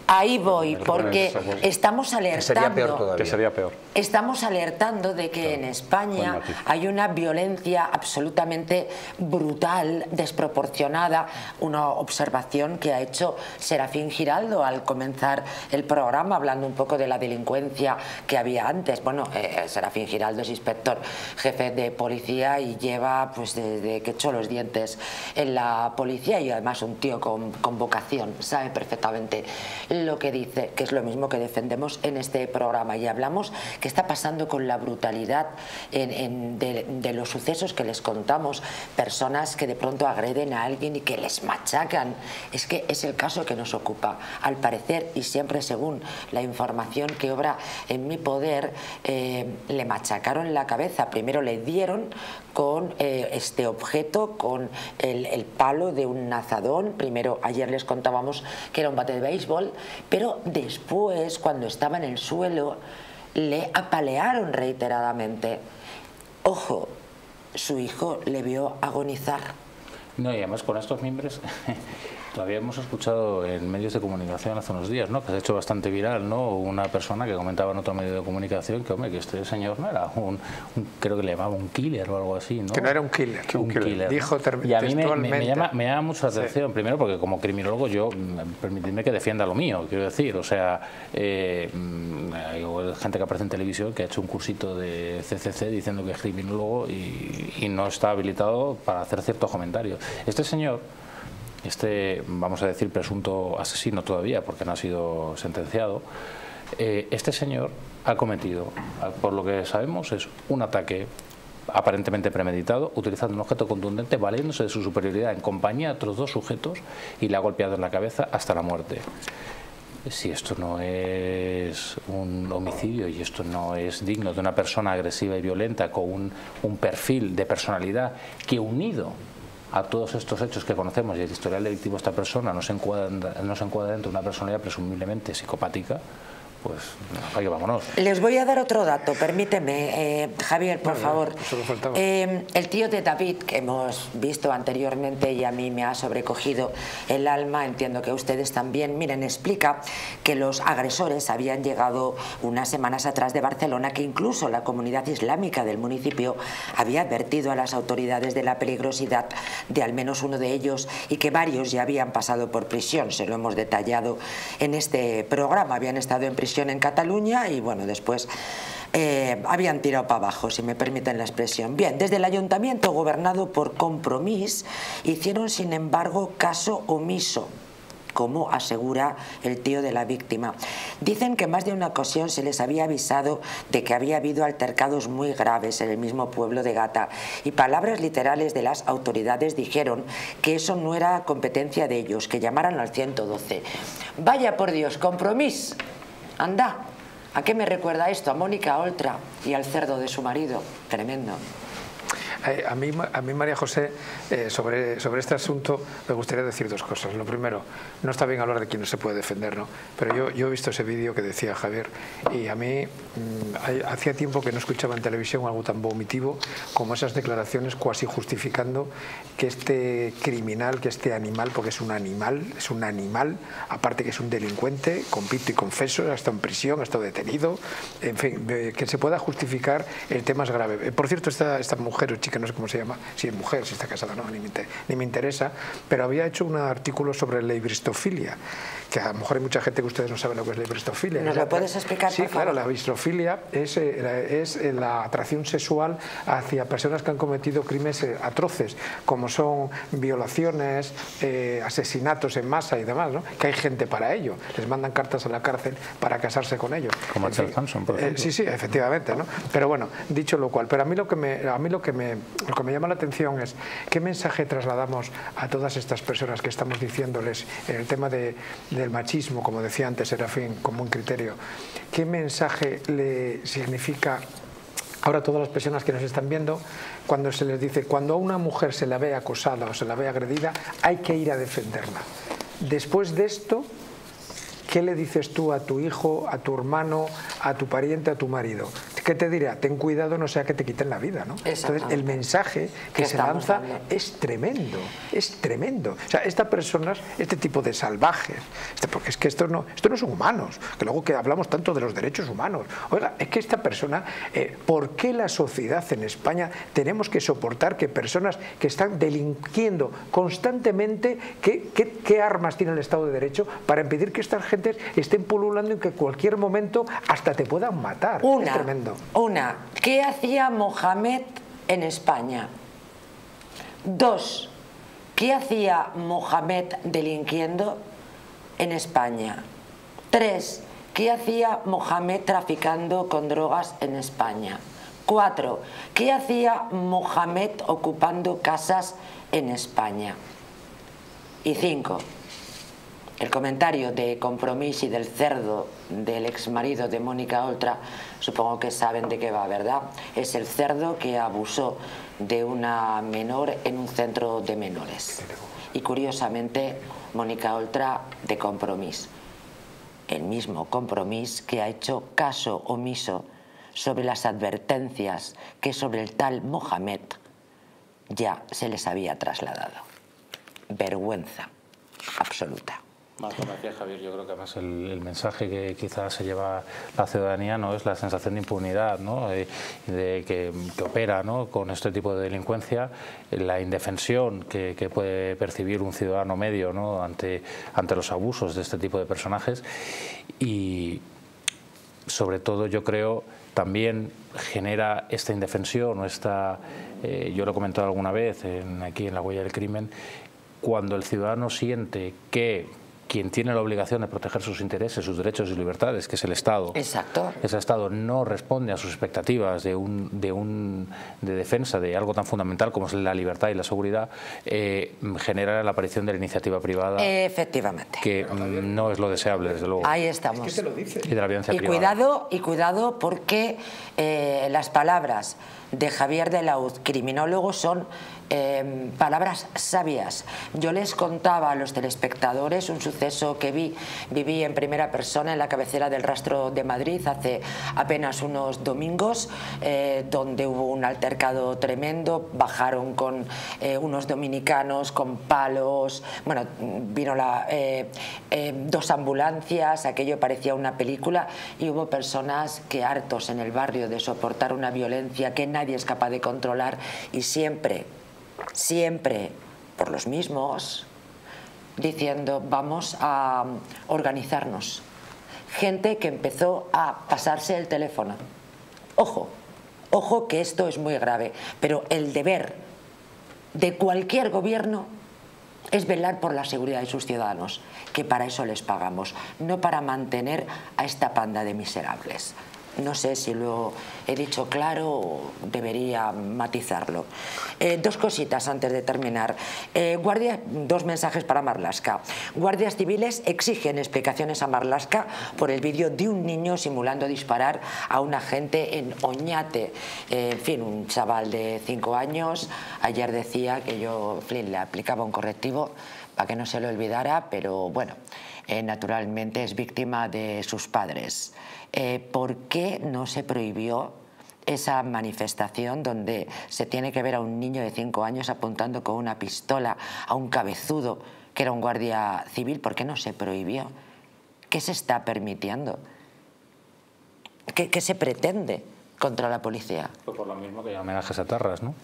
Ahí voy, porque estamos alertando. Sería peor todavía. Que sería peor. Estamos alertando de que claro, en España hay una violencia absolutamente brutal, desproporcionada. Una observación que ha hecho Serafín Giraldo al comenzar el programa, hablando un poco de la delincuencia que había antes. Bueno, eh, Serafín Giraldo es inspector jefe de policía y lleva, pues desde que echó los dientes en la policía, y además un tío con, con vocación, sabe perfectamente lo que dice, que es lo mismo que defendemos en este programa. Y hablamos qué está pasando con la brutalidad en, en de, de los sucesos que les contamos, personas que de pronto agreden a alguien y que les machacan. Es que es el caso que nos ocupa. Al parecer, y siempre según la información que obra en mi poder, eh, le machacaron la cabeza. Primero le dieron con eh, este objeto, con el, el palo de un azadón. Primero, ayer les contábamos que era un bate de béisbol, pero después, cuando estaba en el suelo, le apalearon reiteradamente. Ojo, su hijo le vio agonizar. No, y además con estos miembros todavía hemos escuchado en medios de comunicación hace unos días, ¿no?, que se ha hecho bastante viral, ¿no?, una persona que comentaba en otro medio de comunicación que, hombre, que este señor no era un, un creo que le llamaba un killer o algo así, ¿no? Que no era un killer, que un, un killer. killer. Dijo y a mí me, me, me, llama, me llama mucho la atención, sí. Primero porque como criminólogo yo, permitidme que defienda lo mío, quiero decir, o sea, eh, hay gente que aparece en televisión que ha hecho un cursito de C C C diciendo que es criminólogo y, y no está habilitado para hacer ciertos comentarios. Este señor, este, vamos a decir, presunto asesino todavía, porque no ha sido sentenciado, eh, este señor ha cometido, por lo que sabemos, es un ataque aparentemente premeditado, utilizando un objeto contundente, valiéndose de su superioridad en compañía de otros dos sujetos, y le ha golpeado en la cabeza hasta la muerte. Si esto no es un homicidio y esto no es digno de una persona agresiva y violenta con un, un perfil de personalidad que, unido a todos estos hechos que conocemos y el historial delictivo de esta persona, no se encuadra, no se encuadra dentro de una personalidad presumiblemente psicopática, pues ahí vámonos. Les voy a dar otro dato, permíteme, eh, Javier, por bueno, favor. Eh, el tío de David, que hemos visto anteriormente y a mí me ha sobrecogido el alma, entiendo que ustedes también, miren, explica que los agresores habían llegado unas semanas atrás de Barcelona, que incluso la comunidad islámica del municipio había advertido a las autoridades de la peligrosidad de al menos uno de ellos y que varios ya habían pasado por prisión, se lo hemos detallado en este programa, habían estado en prisión en Cataluña y bueno, después eh, habían tirado para abajo, si me permiten la expresión. Bien, desde el ayuntamiento gobernado por Compromís hicieron sin embargo caso omiso, como asegura el tío de la víctima. Dicen que más de una ocasión se les había avisado de que había habido altercados muy graves en el mismo pueblo de Gata y palabras literales de las autoridades dijeron que eso no era competencia de ellos, que llamaran al ciento doce. Vaya por Dios, Compromís. Anda, ¿a qué me recuerda esto? A Mónica Oltra y al cerdo de su marido. Tremendo. A mí, a mí María José, eh, sobre, sobre este asunto me gustaría decir dos cosas. Lo primero, no está bien hablar de quien no se puede defender, ¿no? Pero yo, yo he visto ese vídeo que decía Javier y a mí mmm, hacía tiempo que no escuchaba en televisión algo tan vomitivo como esas declaraciones cuasi justificando que este criminal, que este animal, porque es un animal, es un animal, aparte que es un delincuente, compito y confeso, ha estado en prisión, ha estado detenido, en fin, que se pueda justificar el tema es grave. Por cierto, esta, esta mujer o chica, que no sé cómo se llama, si es mujer, si está casada, no, ni me, ni me interesa, pero había hecho un artículo sobre la hibristofilia, que a lo mejor hay mucha gente que ustedes no saben lo que es la hibristofilia. ¿Nos lo puedes explicar, Sí, por claro, favor? La hibristofilia es, es la atracción sexual hacia personas que han cometido crímenes atroces, como son violaciones, eh, asesinatos en masa y demás, ¿no? Que hay gente para ello, les mandan cartas a la cárcel para casarse con ellos. Como Charles Manson, por ejemplo. Eh, sí, sí, efectivamente, ¿no? Pero bueno, dicho lo cual, pero a mí lo que me, a mí lo que me Lo que me llama la atención es qué mensaje trasladamos a todas estas personas que estamos diciéndoles en el tema de, del machismo, como decía antes Serafín, como un criterio. ¿Qué mensaje le significa ahora a todas las personas que nos están viendo cuando se les dice, cuando a una mujer se la ve acosada o se la ve agredida, hay que ir a defenderla? Después de esto, ¿qué le dices tú a tu hijo, a tu hermano, a tu pariente, a tu marido? ¿qué te diría? Ten cuidado, no sea que te quiten la vida, ¿no? Entonces, el mensaje que se lanza es tremendo, es tremendo. O sea, estas personas, este tipo de salvajes, este, porque es que estos no, estos no son humanos, que luego que hablamos tanto de los derechos humanos. Oiga, es que esta persona, eh, ¿por qué la sociedad en España tenemos que soportar que personas que están delinquiendo constantemente, ¿qué, qué, qué armas tiene el Estado de Derecho para impedir que estas gentes estén pululando y que en cualquier momento hasta te puedan matar? Una, es tremendo. Una, ¿qué hacía Mohamed en España? Dos, ¿qué hacía Mohamed delinquiendo en España? Tres, ¿qué hacía Mohamed traficando con drogas en España? Cuatro, ¿qué hacía Mohamed ocupando casas en España? Y cinco, el comentario de Compromís y del cerdo del exmarido de Mónica Oltra, supongo que saben de qué va, ¿verdad? Es el cerdo que abusó de una menor en un centro de menores. Y curiosamente, Mónica Oltra de Compromís. El mismo Compromís que ha hecho caso omiso sobre las advertencias que sobre el tal Mohamed ya se les había trasladado. Vergüenza absoluta. Más como decía Javier, yo creo que además el, el mensaje que quizás se lleva la ciudadanía no es la sensación de impunidad, ¿no? de, de que, que opera, ¿no? con este tipo de delincuencia, la indefensión que, que puede percibir un ciudadano medio, ¿no? ante, ante los abusos de este tipo de personajes, y sobre todo yo creo también genera esta indefensión o esta, eh, yo lo he comentado alguna vez en, aquí en La Huella del Crimen, cuando el ciudadano siente que quien tiene la obligación de proteger sus intereses, sus derechos y libertades, que es el Estado. Exacto. Ese Estado no responde a sus expectativas de, un, de, un, de defensa de algo tan fundamental como es la libertad y la seguridad, eh, genera la aparición de la iniciativa privada. Efectivamente. Que mm, no es lo deseable, desde luego. Ahí estamos. Es que te lo dice. Y de la violencia y privada. Cuidado, y cuidado porque eh, las palabras de Javier de Lauz, criminólogo, son eh, palabras sabias. Yo les contaba a los telespectadores un suceso que vi, viví en primera persona en la cabecera del Rastro de Madrid hace apenas unos domingos, eh, donde hubo un altercado tremendo, bajaron con eh, unos dominicanos con palos, bueno, vino la, eh, eh, dos ambulancias, aquello parecía una película, y hubo personas que, hartos en el barrio de soportar una violencia que nadie es capaz de controlar, y siempre, siempre por los mismos, diciendo vamos a organizarnos. Gente que empezó a pasarse el teléfono. Ojo, ojo que esto es muy grave, pero el deber de cualquier gobierno es velar por la seguridad de sus ciudadanos, que para eso les pagamos, no para mantener a esta panda de miserables. No sé si lo he dicho claro o debería matizarlo. Eh, dos cositas antes de terminar. Eh, guardia, dos mensajes para Marlaska. Guardias civiles exigen explicaciones a Marlaska por el vídeo de un niño simulando disparar a un agente en Oñate. Eh, en fin, un chaval de cinco años. Ayer decía que yo, Flynn, le aplicaba un correctivo para que no se lo olvidara, pero bueno, eh, naturalmente es víctima de sus padres. Eh, ¿Por qué no se prohibió esa manifestación donde se tiene que ver a un niño de cinco años apuntando con una pistola a un cabezudo que era un guardia civil? ¿Por qué no se prohibió? ¿Qué se está permitiendo? ¿Qué, qué se pretende contra la policía? Pues por lo mismo que hay homenajes a Tarras, ¿no?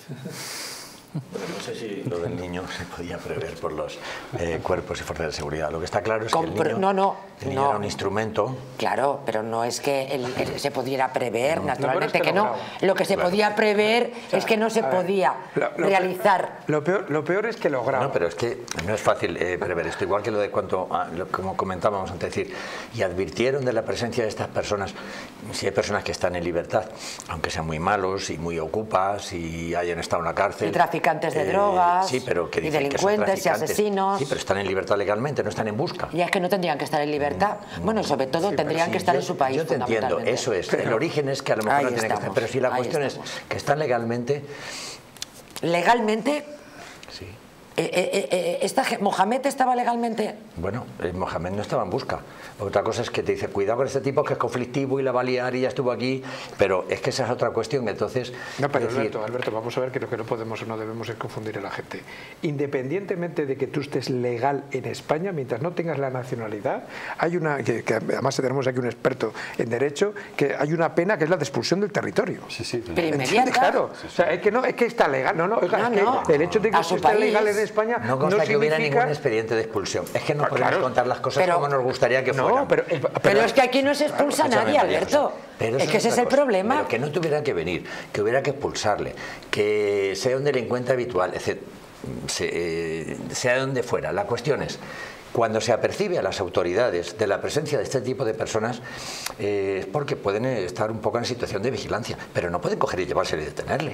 Bueno, no sé si lo del niño se podía prever por los eh, cuerpos y fuerzas de seguridad. Lo que está claro es que el niño, no, no, el niño no. era un instrumento. Claro, pero no es que el, el, se pudiera prever, no, naturalmente lo que, que no. Lo que se claro. podía prever o sea, es que no se ver, podía lo, lo realizar. Lo peor, lo peor es que lo graba. No, pero es que no es fácil eh, prever esto. Igual que lo de cuanto, a, lo, como comentábamos antes, decir, y advirtieron de la presencia de estas personas. Si hay personas que están en libertad, aunque sean muy malos y muy ocupas y hayan estado en la cárcel. Y traficantes de eh, drogas. Sí, pero que y delincuentes y asesinos. Sí, pero están en libertad legalmente, no están en busca. Y es que no tendrían que estar en libertad. Mm, bueno, sobre todo sí, tendrían sí, que estar yo, en su país. Yo te entiendo, eso es. Pero el origen es que a lo mejor no tienen que estar. Pero si la cuestión estamos. es que están legalmente. Legalmente. Sí. Eh, eh, eh, esta, ¿Mohamed estaba legalmente? Bueno, eh, Mohamed no estaba en busca. Otra cosa es que te dice, cuidado con este tipo que es conflictivo y la va a liar y ya estuvo aquí, pero es que esa es otra cuestión, entonces... No, pero decir... Alberto, Alberto, vamos a ver que lo que no podemos o no debemos es confundir a la gente. Independientemente de que tú estés legal en España, mientras no tengas la nacionalidad, hay una, que, que además tenemos aquí un experto en derecho, que hay una pena que es la de expulsión del territorio. Sí, sí. Pero inmediata. Claro, o sea, es que no, es que está legal, no, no, oiga, No, es no. que el hecho de que A usted su esté país. legal en España No no consta que hubiera significa... ningún expediente de expulsión. Es que no Ah, podemos claro. contar las cosas Pero- como nos gustaría que No, fueran. pero, el- pero- Pero es que aquí no se expulsa a Escúchame, nadie, María Alberto. José, pero Es eso que ese es otra el cosa. problema. Pero que no tuviera que venir, que hubiera que expulsarle, que sea un delincuente habitual, etcétera, se, eh, sea donde fuera. La cuestión es, cuando se apercibe a las autoridades de la presencia de este tipo de personas, eh, es porque pueden estar un poco en situación de vigilancia, pero no pueden coger y llevársele y detenerle.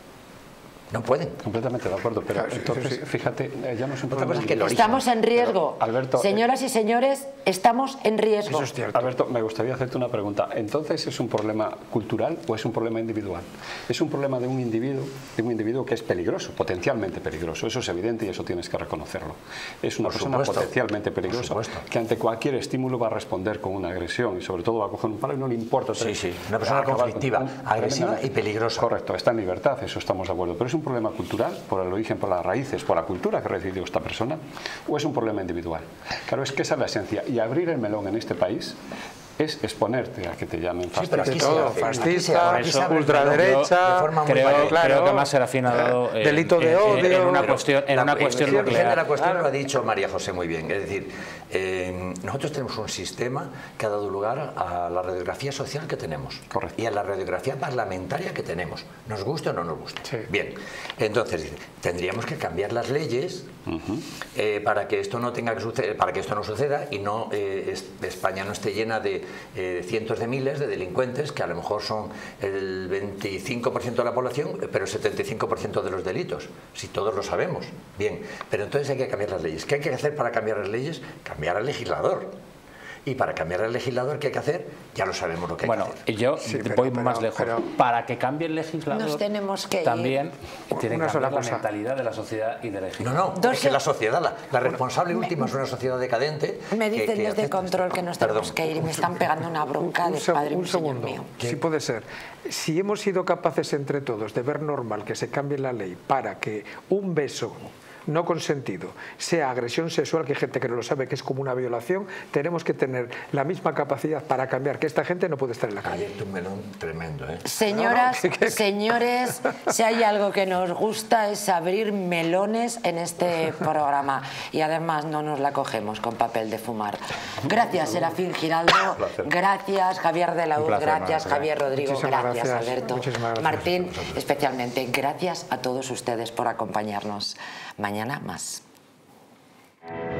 No pueden. Completamente de acuerdo, pero Claro, sí, entonces, sí, sí. fíjate, eh, ya no es un Otra problema cosa es que el individual. Estamos en riesgo. Pero, Alberto, eh, Señoras y señores, estamos en riesgo. Eso es cierto. Alberto, me gustaría hacerte una pregunta. ¿Entonces es un problema cultural o es un problema individual? Es un problema de un individuo, de un individuo que es peligroso, potencialmente peligroso. Eso es evidente y eso tienes que reconocerlo. Es una Por persona supuesto. potencialmente Por peligrosa supuesto. que ante cualquier estímulo va a responder con una agresión y sobre todo va a coger un palo y no le importa. Sí, sí, una persona Acabar con- conflictiva, un- agresiva tremendamente. y peligrosa. Correcto, está en libertad, eso estamos de acuerdo. Pero es un problema cultural, por el origen, por las raíces, por la cultura que recibió esta persona, o es un problema individual. Claro, es que esa es la esencia. Y abrir el melón en este país es exponerte a que te llamen Sí, pero fascista. aquí De todo, se hace, fascista, aquí se abre el ultraderecha, de forma muy Creo, válida. claro. creo que más Serafín ha dado eh, Delito de en- en- odio. en una Pero cuestión, en La- una el cuestión origen de nuclear. la cuestión lo ha dicho María José muy bien. Es decir, eh, nosotros tenemos un sistema que ha dado lugar a la radiografía social que tenemos. Correcto. Y a la radiografía parlamentaria que tenemos. Nos guste o no nos guste. Sí. Bien. Entonces, dice, tendríamos que cambiar las leyes eh, para que esto no tenga que suceder, para que esto no suceda y no eh, es- España no esté llena de eh, cientos de miles de delincuentes que a lo mejor son el veinticinco por ciento de la población, pero el setenta y cinco por ciento de los delitos. Si todos lo sabemos. Bien. Pero entonces hay que cambiar las leyes. ¿Qué hay que hacer para cambiar las leyes? Cambiar al legislador. Y para cambiar al legislador, ¿qué hay que hacer? Ya lo sabemos lo que hay Bueno, que hacer. y yo Sí, pero- voy pero- más lejos. pero- Para que cambie el legislador, Nos tenemos que ir. también tiene que Una sola cambiar la cosa. mentalidad de la sociedad y del No, legislador. no, Dos es que seg- la sociedad, la, la responsable última es una sociedad decadente. Me que- dicen que desde acepta control esto. que nos tenemos Perdón. que ir y me están pegando una bronca Un, de seg- padre un señor segundo, mío. si puede ser. Si hemos sido capaces entre todos de ver normal que se cambie la ley para que un beso no consentido sea agresión sexual, que hay gente que no lo sabe, que es como una violación, tenemos que tener la misma capacidad para cambiar que esta gente no puede estar en la Ha calle. abierto un melón tremendo, ¿eh? Señoras, No, no, que- que- señores, si hay algo que nos gusta es abrir melones en este programa y además no nos la cogemos con papel de fumar. Gracias, Serafín Giraldo, gracias, Javier de la Un U, placer, gracias, María. Javier Rodrigo, Muchísimas gracias, gracias, Alberto, muchísimas gracias. Martín, especialmente gracias a todos ustedes por acompañarnos. Mañana más.